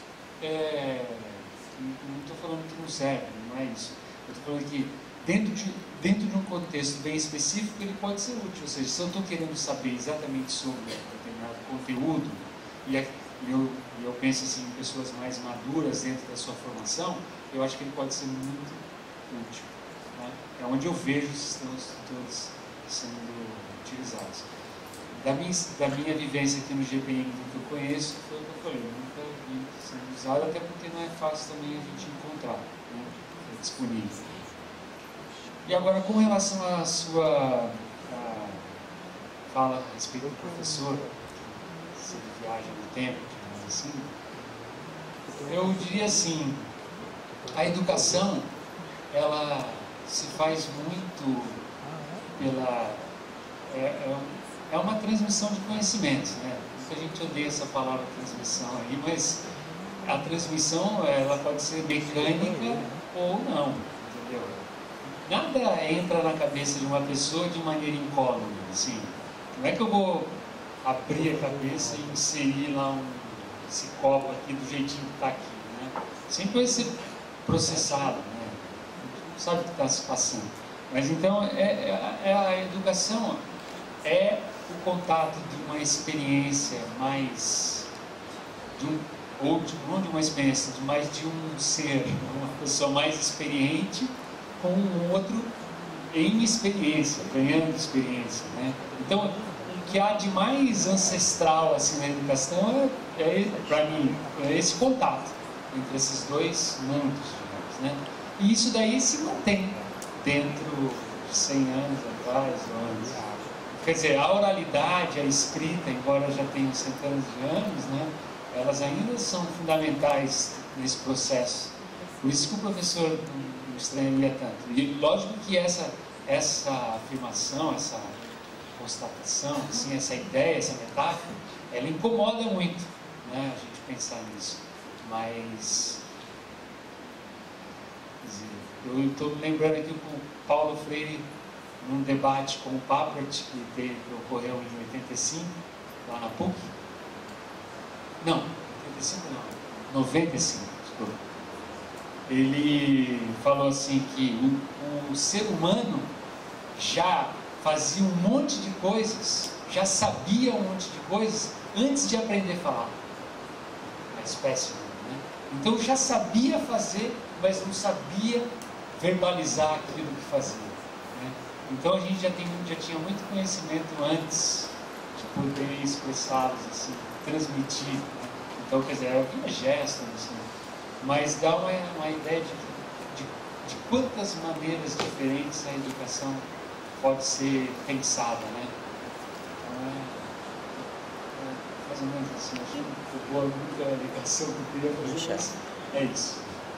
não estou falando que não serve, não é isso. Eu estou falando que dentro de um contexto bem específico ele pode ser útil. Ou seja, se eu estou querendo saber exatamente sobre determinado conteúdo, e eu penso assim em pessoas mais maduras dentro da sua formação, eu acho que ele pode ser muito útil, né? É onde eu vejo os sistemas tutores sendo utilizados. Da minha vivência aqui no GPM, do que eu conheço, foi o que eu falei, nunca vi sendo usado, até porque não é fácil também a gente encontrar, né? É disponível. E agora, com relação à sua fala a respeito do professor, se ele viaja no tempo, digamos assim, eu diria assim, a educação, ela se faz muito pela... É uma transmissão de conhecimento, né? Muita gente odeia essa palavra transmissão aí, mas a transmissão, ela pode ser mecânica ou não, entendeu? Nada entra na cabeça de uma pessoa de maneira incólume, assim. Não é que eu vou abrir a cabeça e inserir lá esse copo aqui do jeitinho que está aqui, né? Sempre vai ser processado, né? Não sabe o que está se passando. Mas então, a educação é o contato de uma experiência mais... não de uma experiência, mais de um ser, uma pessoa mais experiente com um outro em experiência, ganhando experiência, né? Então, o que há de mais ancestral assim, na educação para mim, é esse contato entre esses dois mundos, digamos, né? E isso daí se mantém dentro de 100 anos atrás, ou antes. Quer dizer, a oralidade, a escrita, embora já tenham centenas de anos, né, elas ainda são fundamentais nesse processo. Por isso que o professor não estranharia tanto. E lógico que essa afirmação, essa constatação, assim, essa ideia, essa metáfora, ela incomoda muito, né, a gente pensar nisso. Mas, quer dizer, eu estou lembrando aqui que o Paulo Freire, num debate com o Papert, que ocorreu em 85, lá na PUC. Não, 85 não, 95, desculpa. Ele falou assim que o ser humano já fazia um monte de coisas já sabia um monte de coisas antes de aprender a falar. A espécie, né? Então já sabia fazer, mas não sabia verbalizar aquilo que fazia, né? Então a gente já tinha muito conhecimento antes de poder expressá-los, assim, transmitir, né? Então, quer dizer, havia gestos, assim, mas dá uma ideia de quantas maneiras diferentes a educação pode ser pensada, né? Mais ou menos assim, acho que boa muita ligação que eu queria fazer, mas é isso.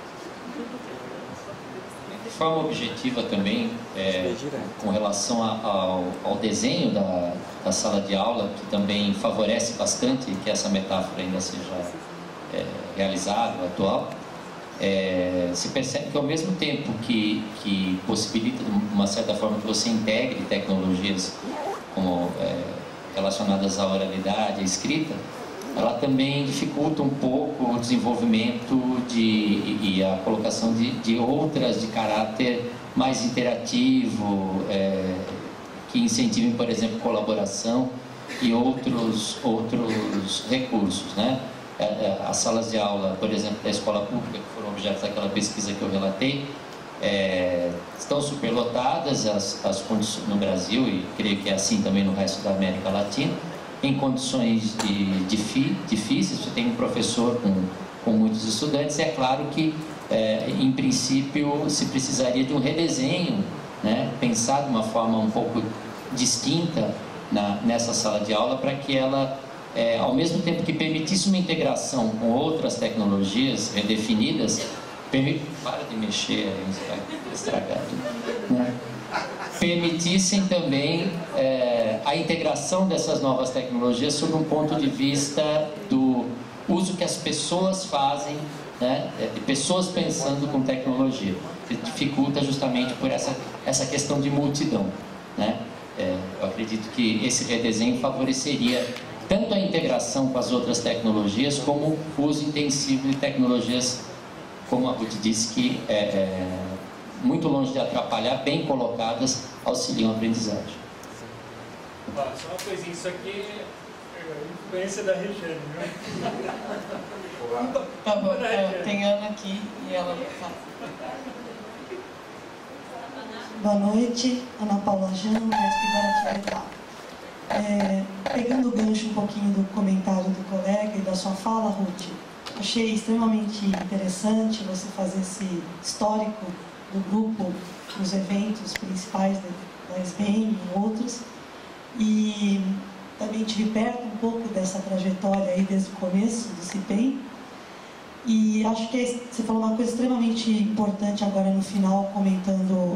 De forma objetiva também, com relação ao desenho da sala de aula, que também favorece bastante que essa metáfora ainda seja realizada, atual, se percebe que ao mesmo tempo que possibilita, de uma certa forma, que você integre tecnologias como relacionadas à oralidade, à escrita, ela também dificulta um pouco o desenvolvimento e a colocação de outras de caráter mais interativo, que incentivem, por exemplo, colaboração e outros recursos, né? As salas de aula, por exemplo, da escola pública, que foram objeto daquela pesquisa que eu relatei, estão superlotadas as condições no Brasil, e creio que é assim também no resto da América Latina, em condições difíceis. Você tem um professor com muitos estudantes, é claro que, em princípio, se precisaria de um redesenho, né, pensar de uma forma um pouco distinta nessa sala de aula, para que ela, ao mesmo tempo que permitisse uma integração com outras tecnologias redefinidas, para de mexer, a gente vai estragar tudo, né? Permitissem também a integração dessas novas tecnologias sob um ponto de vista do uso que as pessoas fazem, né, de pessoas pensando com tecnologia, que dificulta justamente por essa questão de multidão, né? Eu acredito que esse redesenho favoreceria tanto a integração com as outras tecnologias, como o uso intensivo de tecnologias, como a Ruth disse, que muito longe de atrapalhar, bem colocadas, auxiliam a aprendizagem. Só uma coisinha, isso aqui é influência da Regiane, né? Tá bom, tem Ana aqui e ela vai. Boa noite, Ana Paula Jano, mestre Guaratinguetá. Pegando o gancho um pouquinho do comentário do colega e da sua fala, Ruth, achei extremamente interessante você fazer esse histórico do grupo, nos eventos principais da SBM e outros, e também tive perto um pouco dessa trajetória aí desde o começo do CIPEM, e acho que você falou uma coisa extremamente importante agora no final, comentando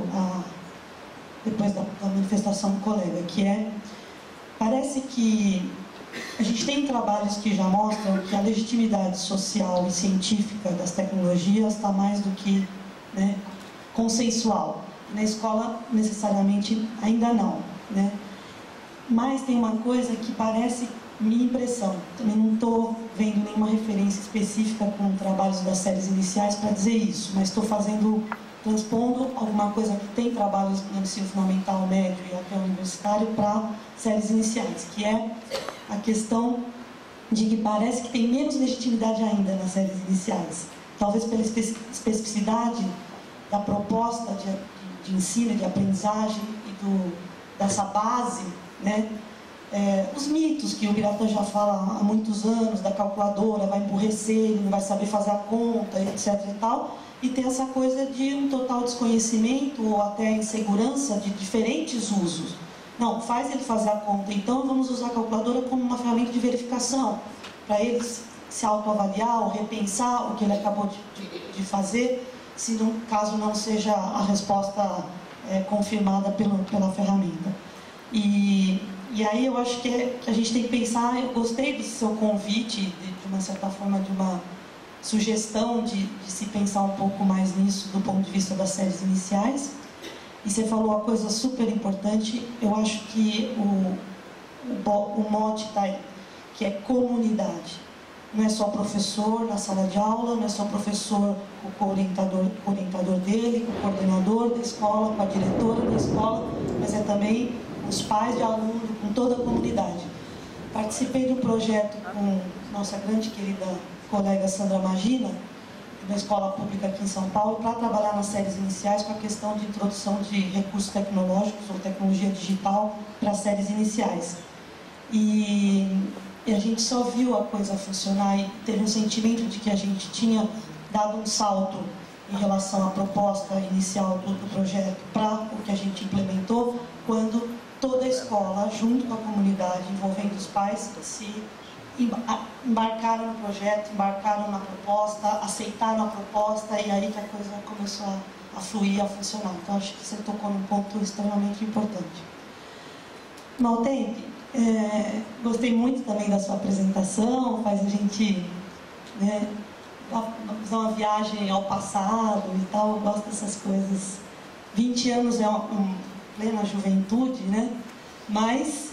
depois da manifestação do colega, que parece que a gente tem trabalhos que já mostram que a legitimidade social e científica das tecnologias está mais do que, né, consensual. Na escola, necessariamente, ainda não, né? Mas tem uma coisa que parece, minha impressão, também não estou vendo nenhuma referência específica com trabalhos das séries iniciais para dizer isso, mas estou transpondo alguma coisa que tem trabalhos no ensino fundamental, médio e até universitário para séries iniciais, que é a questão de que parece que tem menos legitimidade ainda nas séries iniciais. Talvez pela especificidade da proposta de ensino, de aprendizagem e dessa base, né? Os mitos que o Biratã já fala há muitos anos, da calculadora, vai emburrecer, ele não vai saber fazer a conta, etc. e tal, e tem essa coisa de um total desconhecimento ou até insegurança de diferentes usos. Não, faz ele fazer a conta, então vamos usar a calculadora como uma ferramenta de verificação, para ele se autoavaliar ou repensar o que ele acabou de fazer, se no caso não seja a resposta confirmada pela ferramenta. E aí eu acho que a gente tem que pensar, eu gostei do seu convite, de uma certa forma, de uma sugestão de se pensar um pouco mais nisso do ponto de vista das séries iniciais. E você falou uma coisa super importante, eu acho que o mote está aí, que é comunidade. Não é só professor na sala de aula, não é só professor com o orientador dele, com o coordenador da escola, com a diretora da escola, mas é também com os pais de aluno, com toda a comunidade. Participei do projeto com nossa grande querida colega Sandra Magina, da escola pública aqui em São Paulo, para trabalhar nas séries iniciais com a questão de introdução de recursos tecnológicos ou tecnologia digital para as séries iniciais. E a gente só viu a coisa funcionar e teve um sentimento de que a gente tinha dado um salto em relação à proposta inicial do projeto para o que a gente implementou, quando toda a escola, junto com a comunidade, envolvendo os pais, se embarcaram no projeto, embarcaram na proposta, aceitaram a proposta, e aí que a coisa começou a fluir, a funcionar. Então, acho que você tocou num ponto extremamente importante. Maltempe, gostei muito também da sua apresentação, faz a gente fazer uma viagem ao passado e tal, eu gosto dessas coisas. 20 anos é uma plena juventude, né? Mas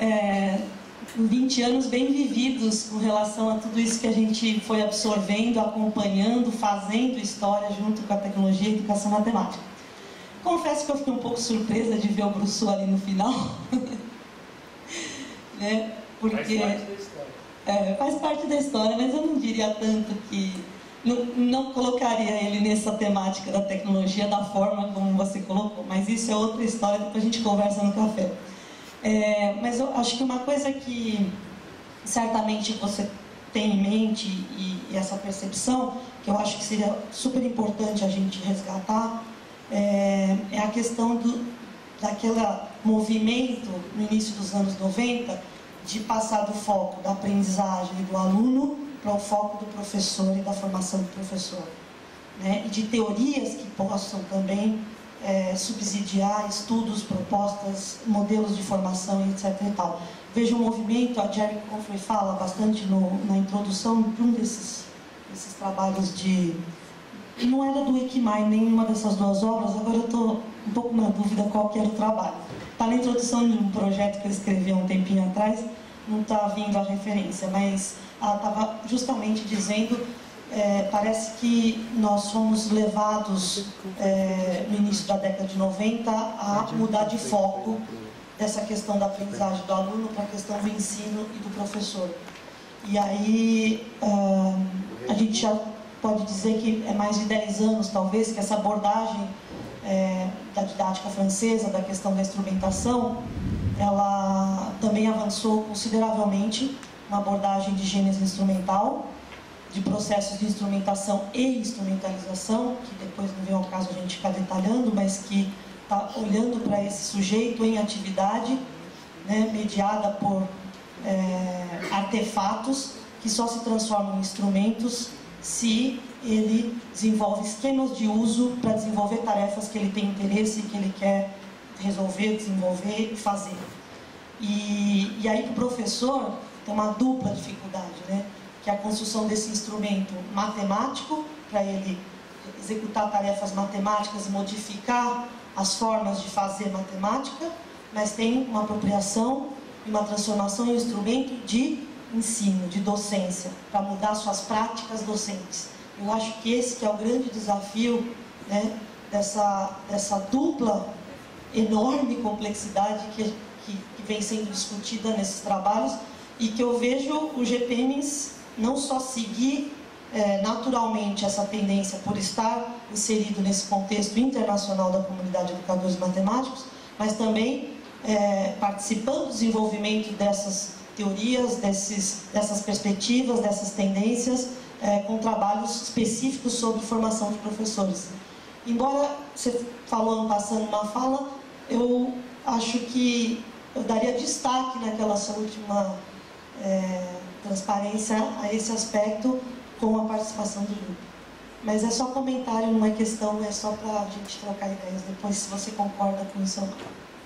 20 anos bem vividos com relação a tudo isso que a gente foi absorvendo, acompanhando, fazendo história junto com a tecnologia e educação matemática. Confesso que eu fiquei um pouco surpresa de ver o Brousseau ali no final. Né? Porque faz parte da história. Faz parte da história, mas eu não diria tanto que... Não colocaria ele nessa temática da tecnologia da forma como você colocou, mas isso é outra história, depois a gente conversa no café. Mas eu acho que uma coisa que certamente você tem em mente e essa percepção, que eu acho que seria super importante a gente resgatar, é a questão daquele movimento no início dos anos 90 de passar do foco da aprendizagem e do aluno para o foco do professor e da formação do professor, né? E de teorias que possam também subsidiar estudos, propostas, modelos de formação, etc. e tal. Vejo um movimento, a Jerry Confrey fala bastante na introdução de um desses trabalhos de... Não era do Wikimai, nenhuma dessas duas obras, agora eu estou um pouco na dúvida qual que era o trabalho. Está na introdução de um projeto que eu escrevi há um tempinho atrás, não está vindo a referência, mas ela estava justamente dizendo, parece que nós fomos levados no início da década de 90 a mudar de foco dessa questão da aprendizagem do aluno para a questão do ensino e do professor. E aí a gente já pode dizer que é mais de 10 anos, talvez, que essa abordagem da didática francesa, da questão da instrumentação, ela também avançou consideravelmente, uma abordagem de gênese instrumental, de processos de instrumentação e instrumentalização, que depois não vem ao caso a gente ficar detalhando, mas que está olhando para esse sujeito em atividade, né, mediada por artefatos que só se transformam em instrumentos se ele desenvolve esquemas de uso para desenvolver tarefas que ele tem interesse, que ele quer resolver, desenvolver e fazer. E aí para o professor tem uma dupla dificuldade, né? Que é a construção desse instrumento matemático, para ele executar tarefas matemáticas e modificar as formas de fazer matemática, mas tem uma apropriação e uma transformação em um instrumento de ensino, de docência, para mudar suas práticas docentes. Eu acho que esse que é o grande desafio, né, dessa dupla enorme complexidade que vem sendo discutida nesses trabalhos, e que eu vejo o GPMs não só seguir naturalmente essa tendência por estar inserido nesse contexto internacional da comunidade de educadores matemáticos, mas também participando do desenvolvimento dessas teorias, dessas perspectivas, dessas tendências, com trabalhos específicos sobre formação de professores. Embora você falou passando uma fala, eu acho que eu daria destaque naquela sua última transparência a esse aspecto com a participação do grupo. Mas é só comentário, não é questão, é só para a gente trocar ideias depois, se você concorda com isso ou não.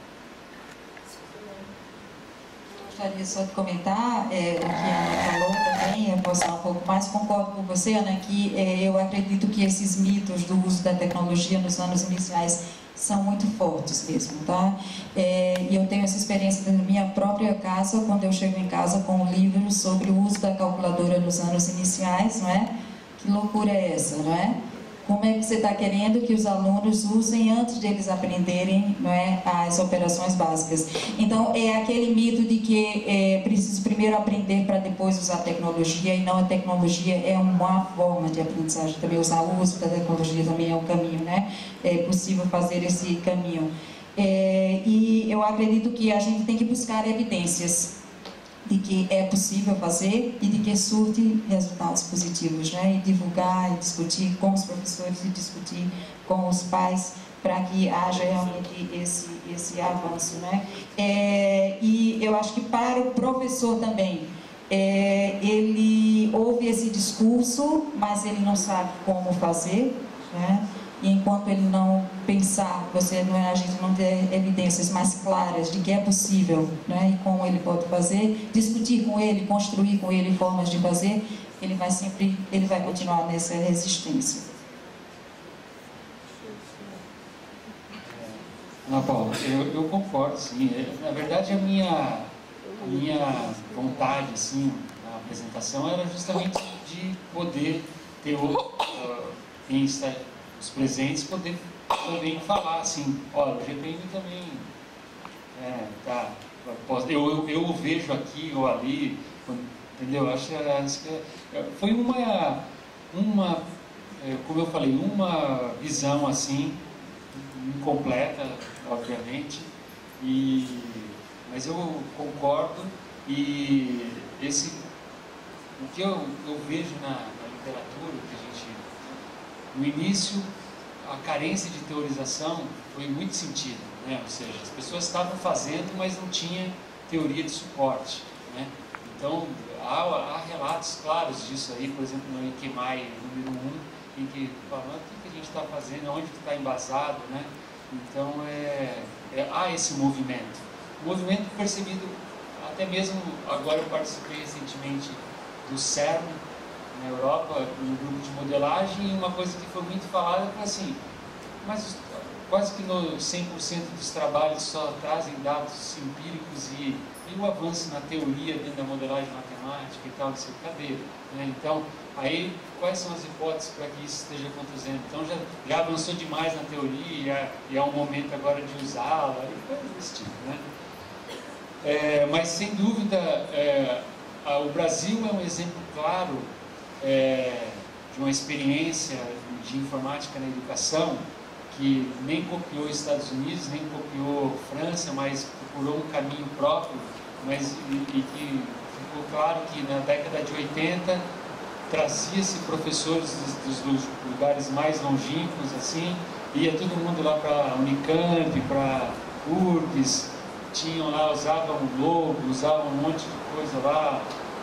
Gostaria só de comentar o que a Ana falou também, eu posso falar um pouco mais, concordo com você, Ana, que eu acredito que esses mitos do uso da tecnologia nos anos iniciais são muito fortes mesmo, tá? E eu tenho essa experiência na minha própria casa, quando eu chego em casa com um livro sobre o uso da calculadora nos anos iniciais, não é? Que loucura é essa, não é? Como é que você está querendo que os alunos usem antes de eles aprenderem, não é, as operações básicas? Então, é aquele mito de que é preciso primeiro aprender para depois usar a tecnologia, e não, a tecnologia é uma forma de aprendizagem. Também usar o uso da tecnologia também é um caminho, né? É possível fazer esse caminho. E eu acredito que a gente tem que buscar evidências de que é possível fazer e de que surte resultados positivos, né? E divulgar, e discutir com os professores e discutir com os pais para que haja realmente esse avanço, né? E eu acho que para o professor também, ele ouve esse discurso, mas ele não sabe como fazer, né? E enquanto ele não pensar, a gente não ter evidências mais claras de que é possível, né, e como ele pode fazer, discutir com ele, construir com ele formas de fazer, ele vai continuar nessa resistência. Ana Paula, eu concordo, sim. Na verdade, a minha vontade, assim, na apresentação era justamente de poder ter quem está os presentes poder também falar assim, olha, o GPM também eu o vejo aqui ou ali, entendeu? Acho que foi como eu falei, uma visão assim, incompleta, obviamente, mas eu concordo, e o que eu vejo na literatura, que a gente, no início, a carência de teorização foi muito sentida, né? Ou seja, as pessoas estavam fazendo, mas não tinha teoria de suporte, né? Então, há relatos claros disso aí, por exemplo, no Ikemai número 1, em que fala, o que a gente está fazendo, onde que está embasado, né? Então, há esse movimento. O movimento percebido, até mesmo, agora eu participei recentemente do CERN, na Europa, no grupo de modelagem, e uma coisa que foi muito falada foi assim, mas quase que no 100% dos trabalhos só trazem dados empíricos e o avanço na teoria dentro da modelagem matemática e tal, disse, cadê? Né? Então, aí, quais são as hipóteses para que isso esteja acontecendo? Então, já avançou demais na teoria, e é um momento agora de usá-la, e coisas desse tipo, né? Mas, sem dúvida, o Brasil é um exemplo claro de uma experiência de informática na educação que nem copiou Estados Unidos, nem copiou França, mas procurou um caminho próprio, e que ficou claro que na década de 80 trazia-se professores dos lugares mais longínquos, assim, ia todo mundo lá para a Unicamp, para URGS, tinham lá, usavam o Logo, usavam um monte de coisa lá.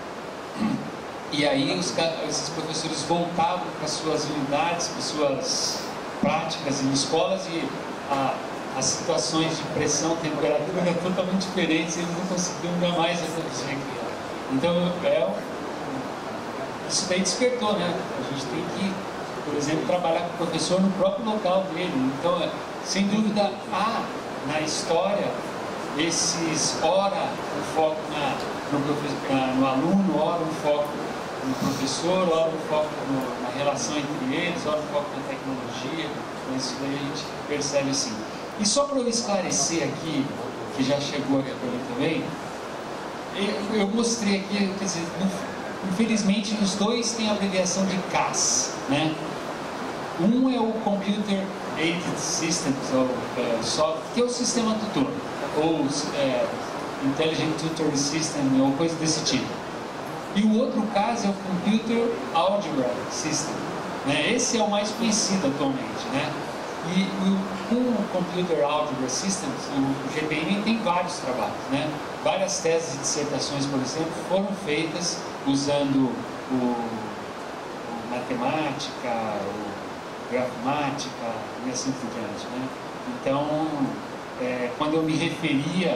E aí esses professores voltavam para suas unidades, para suas práticas em escolas, e as situações de pressão, temperatura eram totalmente diferentes, eles não conseguiam jamais reproduzir aquilo. Então, isso daí despertou, né? A gente tem que, por exemplo, trabalhar com o professor no próprio local dele. Então, sem dúvida, há na história ora um foco no aluno, ora um foco no professor, ora um foco na relação entre eles, ora um foco na tecnologia. Mas isso daí a gente percebe assim. E só para eu esclarecer aqui, que já chegou aqui para mim também, eu mostrei aqui, quer dizer, infelizmente os dois têm a abreviação de CAS, né? Um é o Computer Aided Systems, que é o sistema tutor, ou Intelligent Tutoring System, ou coisa desse tipo. E o outro caso é o Computer Algebra System, né? Esse é o mais conhecido atualmente, né? E com o Computer Algebra Systems, o GPM tem vários trabalhos, né? Várias teses e dissertações, por exemplo, foram feitas usando o matemática, o grafomática e assim por diante, né? Então, quando eu me referia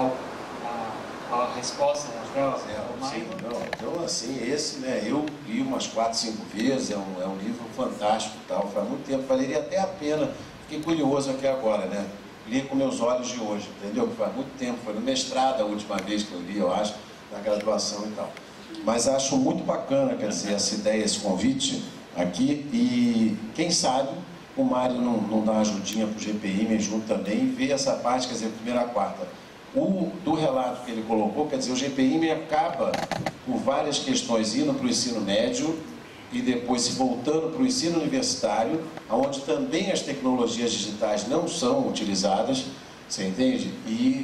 à resposta então assim, esse, né, eu li umas 4, 5 vezes, é um livro fantástico e tal, faz muito tempo, valeria até a pena, fiquei curioso aqui agora, né, li com meus olhos de hoje, entendeu? Faz muito tempo, foi no mestrado a última vez que eu li, eu acho, na graduação e tal. Mas acho muito bacana, quer dizer, essa ideia, esse convite, aqui, e quem sabe o Mário não dá uma ajudinha para o GPIME junto também e vê essa parte, quer dizer, primeira a quarta. Do relato que ele colocou, quer dizer, o GPIME acaba por várias questões indo para o ensino médio e depois se voltando para o ensino universitário, onde também as tecnologias digitais não são utilizadas, você entende? E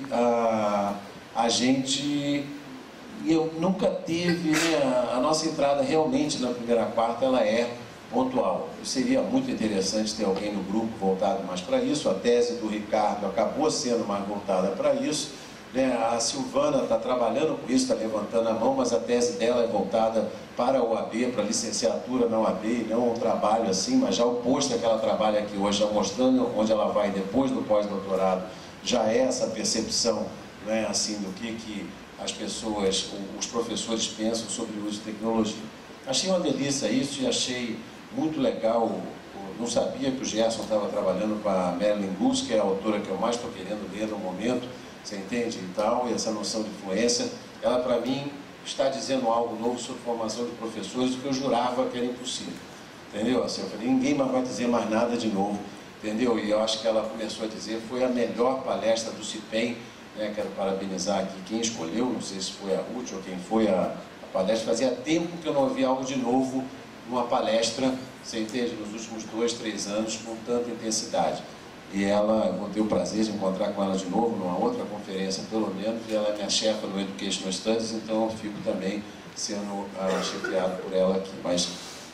a gente... Eu nunca teve, né, a nossa entrada realmente na primeira quarta, ela é pontual. Seria muito interessante ter alguém no grupo voltado mais para isso. A tese do Ricardo acabou sendo mais voltada para isso, né? A Silvana está trabalhando com isso, está levantando a mão, mas a tese dela é voltada para a UAB, para a licenciatura na UAB, e não um trabalho assim, mas já o posto que ela trabalha aqui hoje, já mostrando onde ela vai depois do pós-doutorado, já é essa percepção, né, assim, do que as pessoas, os professores pensam sobre o uso de tecnologia. Achei uma delícia isso e achei muito legal. Não sabia que o Gerson estava trabalhando com a Marilyn Goose, que é a autora que eu mais estou querendo ler no momento, você entende? E tal, e essa noção de influência, ela para mim está dizendo algo novo sobre formação de professores, que eu jurava que era impossível, entendeu? Assim, eu falei, ninguém mais vai dizer mais nada de novo, entendeu? E eu acho que ela começou a dizer, foi a melhor palestra do CIPEM, né? Quero parabenizar aqui quem escolheu, não sei se foi a Ruth ou quem foi a palestra. Fazia tempo que eu não ouvia algo de novo numa palestra, você entende, nos últimos 2, 3 anos, com tanta intensidade. E ela, eu vou ter o prazer de encontrar com ela de novo, numa outra conferência pelo menos, e ela é minha chefa no Educational Studies, então eu fico também sendo chefiado por ela aqui. Mas,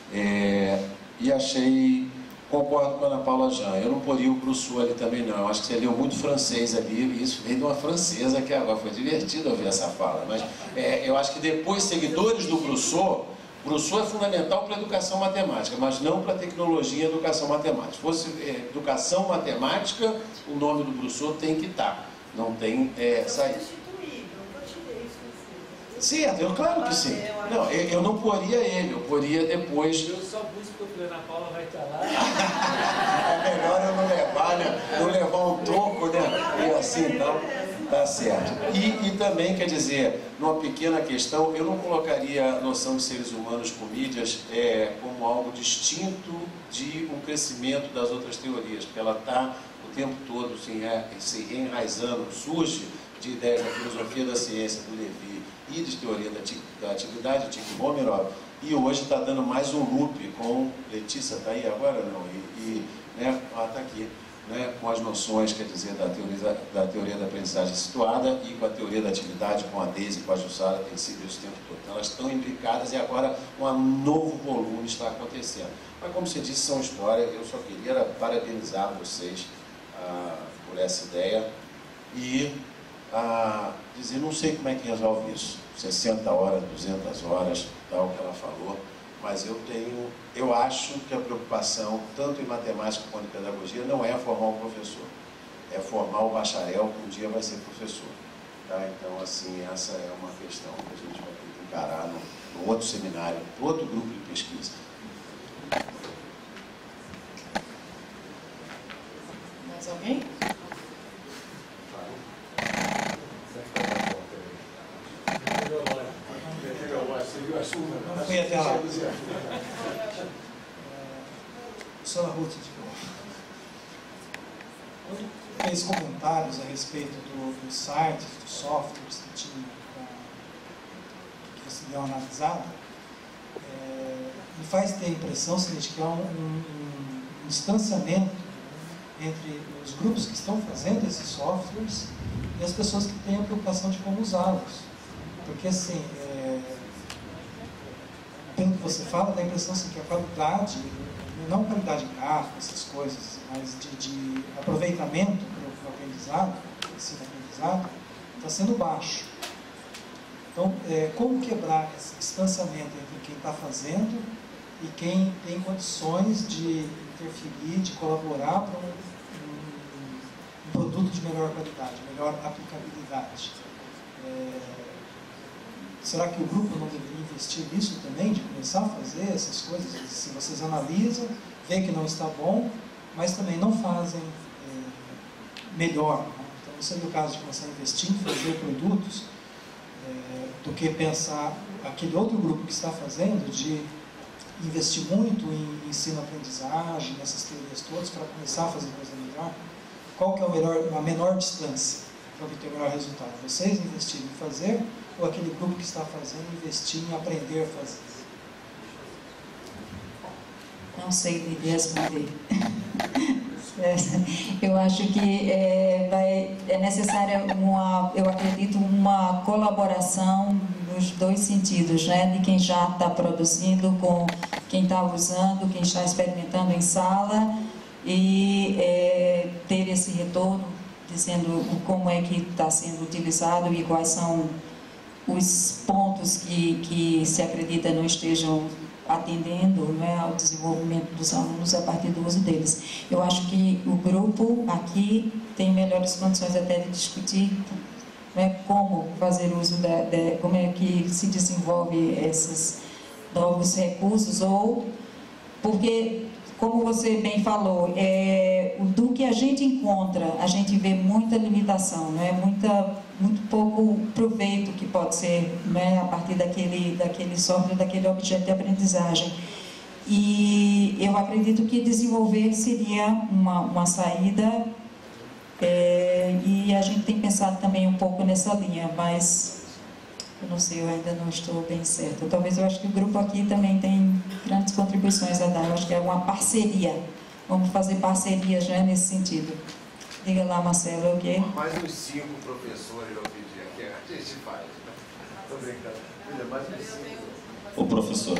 e achei, concordo com a Ana Paula Jean, eu não poria o Brousseau ali também não, eu acho que você leu muito francês ali, e isso veio de uma francesa, que agora foi divertido ouvir essa fala, mas eu acho que depois, seguidores do Brousseau é fundamental para a educação matemática, mas não para a tecnologia e educação matemática. Se fosse educação matemática, o nome do Brousseau tem que estar, não tem saída. Certo, claro que sim. Não, eu não poria ele, eu poria depois. Eu só busco porque a Ana Paula vai estar lá. É melhor eu não levar, né? Não levar um troco, né? E assim, então, tá certo. E também, quer dizer, numa pequena questão, eu não colocaria a noção de seres humanos com mídias como algo distinto de um crescimento das outras teorias, porque ela está o tempo todo se enraizando, surge de ideias da filosofia da ciência, do Levi, e de teoria da atividade, de Tikhomirov, e hoje está dando mais um loop com Letícia, está aí agora? Não, né, está aqui, né, com as noções, quer dizer, da teoria da aprendizagem situada e com a teoria da atividade, com a Daisy, com a Jussara, tem sido isso o tempo todo. Então, elas estão imbricadas e agora um novo volume está acontecendo. Mas, como você disse, são histórias, eu só queria parabenizar vocês por essa ideia e dizer, não sei como é que resolve isso, 60 horas, 200 horas, tal que ela falou, mas eu acho que a preocupação, tanto em matemática quanto em pedagogia, não é formar um professor, é formar o bacharel que um dia vai ser professor. Tá? Então, assim, essa é uma questão que a gente vai ter que encarar no outro seminário, no outro grupo de pesquisa. Mais alguém? Não fui até lá. Só na Ruth, quando fez comentários a respeito dos sites, dos softwares que você deu uma analisada, me faz ter a impressão, seguinte, que há um distanciamento entre os grupos que estão fazendo esses softwares e as pessoas que têm a preocupação de como usá-los. Porque, assim, pelo que você fala, dá a impressão assim, que a qualidade, não qualidade gráfica, essas coisas, mas de aproveitamento para o aprendizado, ensino-aprendizado, está sendo baixo. Então, como quebrar esse distanciamento entre quem está fazendo e quem tem condições de interferir, de colaborar para um produto de melhor qualidade, melhor aplicabilidade? Será que o grupo não deveria investir nisso também, de começar a fazer essas coisas? Se vocês analisam, veem que não está bom, mas também não fazem melhor. Né? Então, não seria o caso de começar a investir em fazer produtos, do que pensar aquele outro grupo que está fazendo, de investir muito em ensino-aprendizagem, nessas teorias todas, para começar a fazer coisa melhor? Qual que é a menor distância para obter o melhor resultado? Vocês investirem em fazer, ou aquele grupo que está fazendo investir em aprender a fazer? Não sei lhe responder. Eu acho que é necessária eu acredito, uma colaboração nos dois sentidos, né? De quem já está produzindo com quem está usando, quem está experimentando em sala, e ter esse retorno, dizendo como é que está sendo utilizado e quais são os pontos que se acredita não estejam atendendo, né, ao desenvolvimento dos alunos a partir do uso deles. Eu acho que o grupo aqui tem melhores condições até de discutir, né, como fazer uso como é que se desenvolve esses novos recursos, ou porque, como você bem falou, do que a gente encontra, a gente vê muita limitação, né? Muito pouco proveito que pode ser, né, a partir daquele software, daquele objeto de aprendizagem. E eu acredito que desenvolver seria uma saída, e a gente tem pensado também um pouco nessa linha, mas eu não sei, eu ainda não estou bem certa. Talvez eu acho que o grupo aqui também tem grandes contribuições a dar. Eu acho que é uma parceria. Vamos fazer parcerias, né, nesse sentido. Diga lá, Marcelo, o quê? Mais uns 5 professores eu pedi aqui, a gente faz. Estou brincando. Mais uns 5. Ô professor,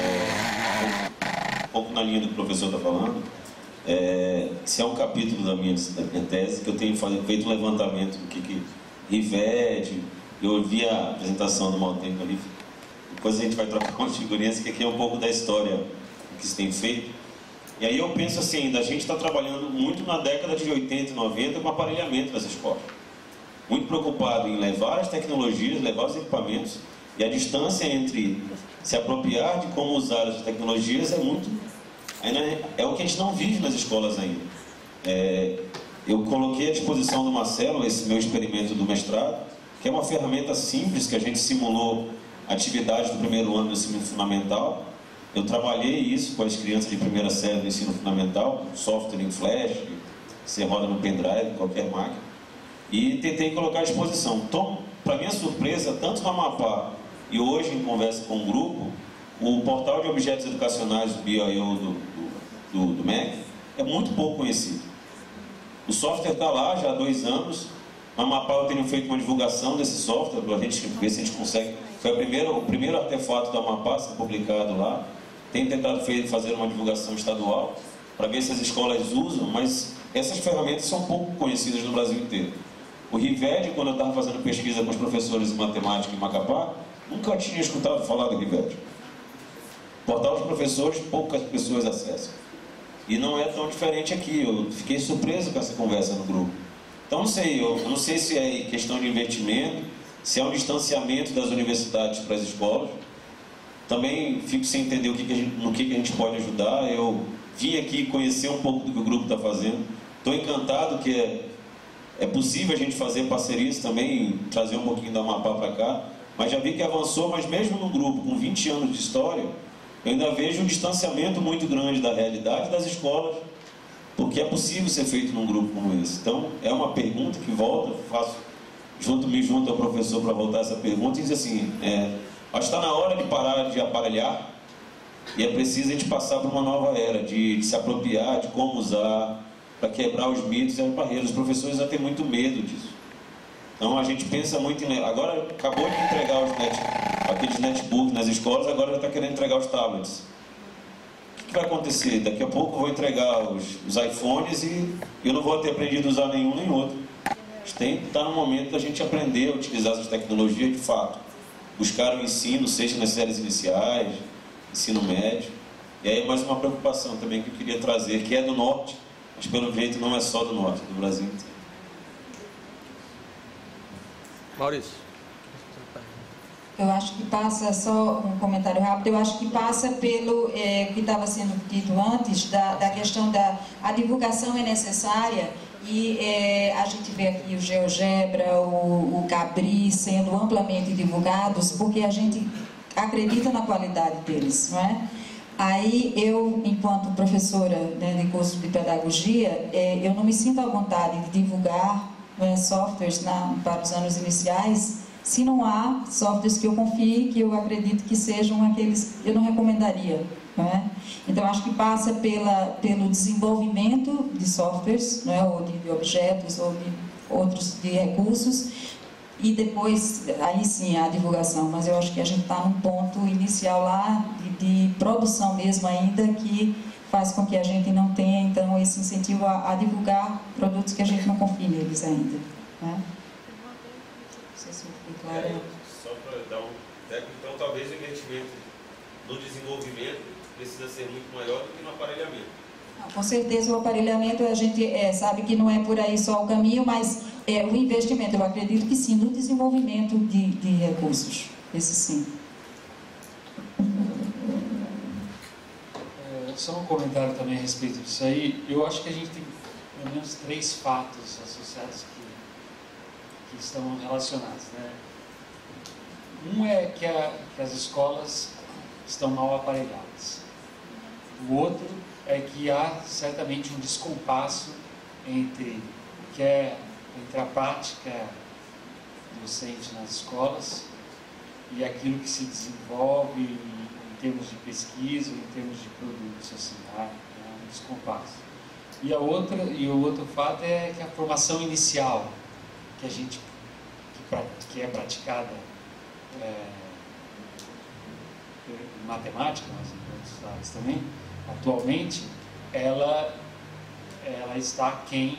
um pouco na linha do que o professor está falando, esse é um capítulo da minha tese, que eu tenho feito um levantamento do que Rivet. Eu ouvi a apresentação do Maltempo ali, depois a gente vai trocar umas figurinhas, que aqui é um pouco da história que se tem feito. E aí eu penso assim, a gente está trabalhando muito na década de 80 e 90 com aparelhamento das escolas. Muito preocupado em levar as tecnologias, levar os equipamentos, e a distância entre se apropriar de como usar as tecnologias é o que a gente não vive nas escolas ainda. Eu coloquei à disposição do Marcelo esse meu experimento do mestrado, que é uma ferramenta simples que a gente simulou atividades do primeiro ano do ensino fundamental. Eu trabalhei isso com as crianças de primeira série do ensino fundamental, software em flash, você roda no pendrive, qualquer máquina, e tentei colocar à disposição. Então, para minha surpresa, tanto no Amapá e hoje em conversa com o grupo, o portal de objetos educacionais, o BIO do MEC, é muito pouco conhecido. O software está lá já há 2 anos. No Amapá eu tenho feito uma divulgação desse software para a gente ver se a gente consegue. Foi o primeiro artefato do Amapá a ser publicado lá. Tenho tentado fazer uma divulgação estadual para ver se as escolas usam, mas essas ferramentas são pouco conhecidas no Brasil inteiro. O Rivet, quando eu estava fazendo pesquisa com os professores de matemática em Macapá, nunca tinha escutado falar do Rivet. Portal dos professores, poucas pessoas acessam. E não é tão diferente aqui. Eu fiquei surpreso com essa conversa no grupo. Então eu não sei se é questão de investimento, se é um distanciamento das universidades para as escolas. Também fico sem entender no que a gente pode ajudar. Eu vim aqui conhecer um pouco do que o grupo está fazendo. Estou encantado que é possível a gente fazer parcerias também, trazer um pouquinho da Amapá para cá. Mas já vi que avançou, mas mesmo no grupo com 20 anos de história, eu ainda vejo um distanciamento muito grande da realidade das escolas, porque é possível ser feito num grupo como esse. Então, é uma pergunta que volta, me junto ao professor para voltar essa pergunta e diz assim, acho que está na hora de parar de aparelhar e é preciso a gente passar por uma nova era, de se apropriar de como usar, para quebrar os mitos e as barreiras. Os professores já têm muito medo disso. Então, a gente pensa muito em... Agora, acabou de entregar aqueles netbooks nas escolas, agora já está querendo entregar os tablets. O que vai acontecer? Daqui a pouco eu vou entregar os iPhones e eu não vou ter aprendido a usar nenhum nem outro. Está no momento da gente aprender a utilizar essas tecnologias de fato. Buscar o ensino, seja nas séries iniciais, ensino médio. E aí mais uma preocupação também que eu queria trazer, que é do norte, mas pelo jeito não é só do norte, é do Brasil inteiro. Maurício. Eu acho que passa, só um comentário rápido, eu acho que passa pelo que estava sendo dito antes, da questão a divulgação é necessária, e a gente vê aqui o GeoGebra, o Cabri sendo amplamente divulgados, porque a gente acredita na qualidade deles, não é? Aí eu, enquanto professora, né, de curso de pedagogia, eu não me sinto à vontade de divulgar softwares para os anos iniciais, se não há softwares que eu confie, que eu acredito que sejam aqueles que eu não recomendaria. Não é? Então, acho que passa pelo desenvolvimento de softwares, não é? Ou de objetos, ou de outros de recursos, e depois, aí sim, a divulgação. Mas eu acho que a gente está num ponto inicial lá de produção mesmo ainda, que faz com que a gente não tenha, então, esse incentivo a divulgar produtos que a gente não confia neles ainda. Né? Não sei se foi claro. Só para dar um técnico, então talvez o investimento no desenvolvimento precisa ser muito maior do que no aparelhamento. Com certeza o aparelhamento a gente sabe que não é por aí só o caminho, mas o investimento, eu acredito que sim, no desenvolvimento de recursos, esse sim. Só um comentário também a respeito disso aí. Eu acho que a gente tem pelo menos 3 fatos associados que estão relacionados, né? Um é que as escolas estão mal aparelhadas. O outro é que há certamente um descompasso entre a prática docente nas escolas e aquilo que se desenvolve em termos de pesquisa ou em termos de produtos, assim, há um descompasso. E o outro fato é que a formação inicial que é praticada em matemática, mas em outras áreas também, atualmente, ela está aquém,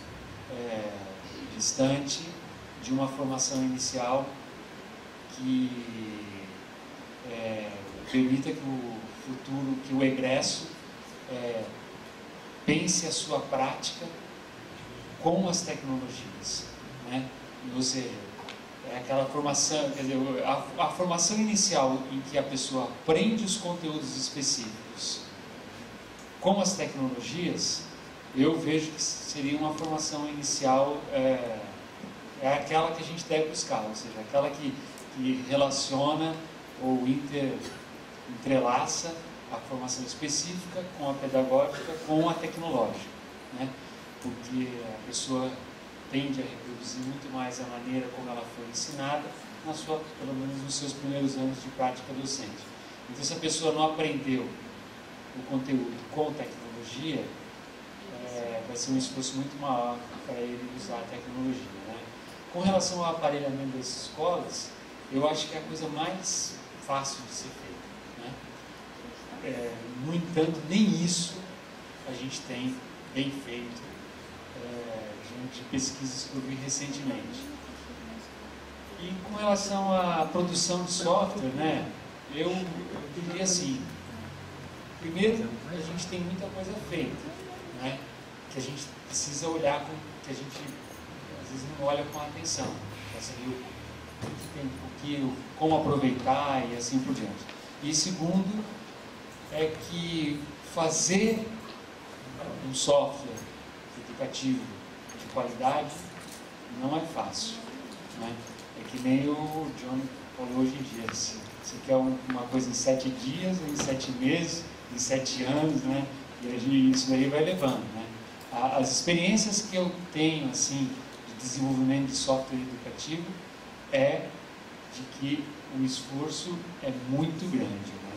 distante de uma formação inicial que permita que o futuro, que o egresso pense a sua prática com as tecnologias, né? Ou seja, aquela formação, quer dizer, a formação inicial em que a pessoa aprende os conteúdos específicos com as tecnologias, eu vejo que seria uma formação inicial, aquela que a gente deve buscar, ou seja, aquela que relaciona ou entrelaça a formação específica com a pedagógica, com a tecnológica, né? Porque a pessoa tende a reproduzir muito mais a maneira como ela foi ensinada, pelo menos nos seus primeiros anos de prática docente. Então, se a pessoa não aprendeu o conteúdo com tecnologia, vai ser um esforço muito maior para ele usar a tecnologia, né? Com relação ao aparelhamento das escolas, eu acho que é a coisa mais fácil de ser feita, né? No entanto, nem isso a gente tem bem feito diante de pesquisas que eu vi recentemente. E com relação à produção de software, né, eu diria assim: primeiro, a gente tem muita coisa feita, né, que a gente precisa olhar, que a gente às vezes não olha com atenção, para saber como aproveitar e assim por diante. E segundo, é que fazer um software educativo de qualidade não é fácil, né? É que nem o John falou hoje em dia, você quer uma coisa em 7 dias, em 7 meses, em 7 anos, né? E isso daí vai levando, né? As experiências que eu tenho, assim, de desenvolvimento de software educativo é de que o esforço é muito grande, né?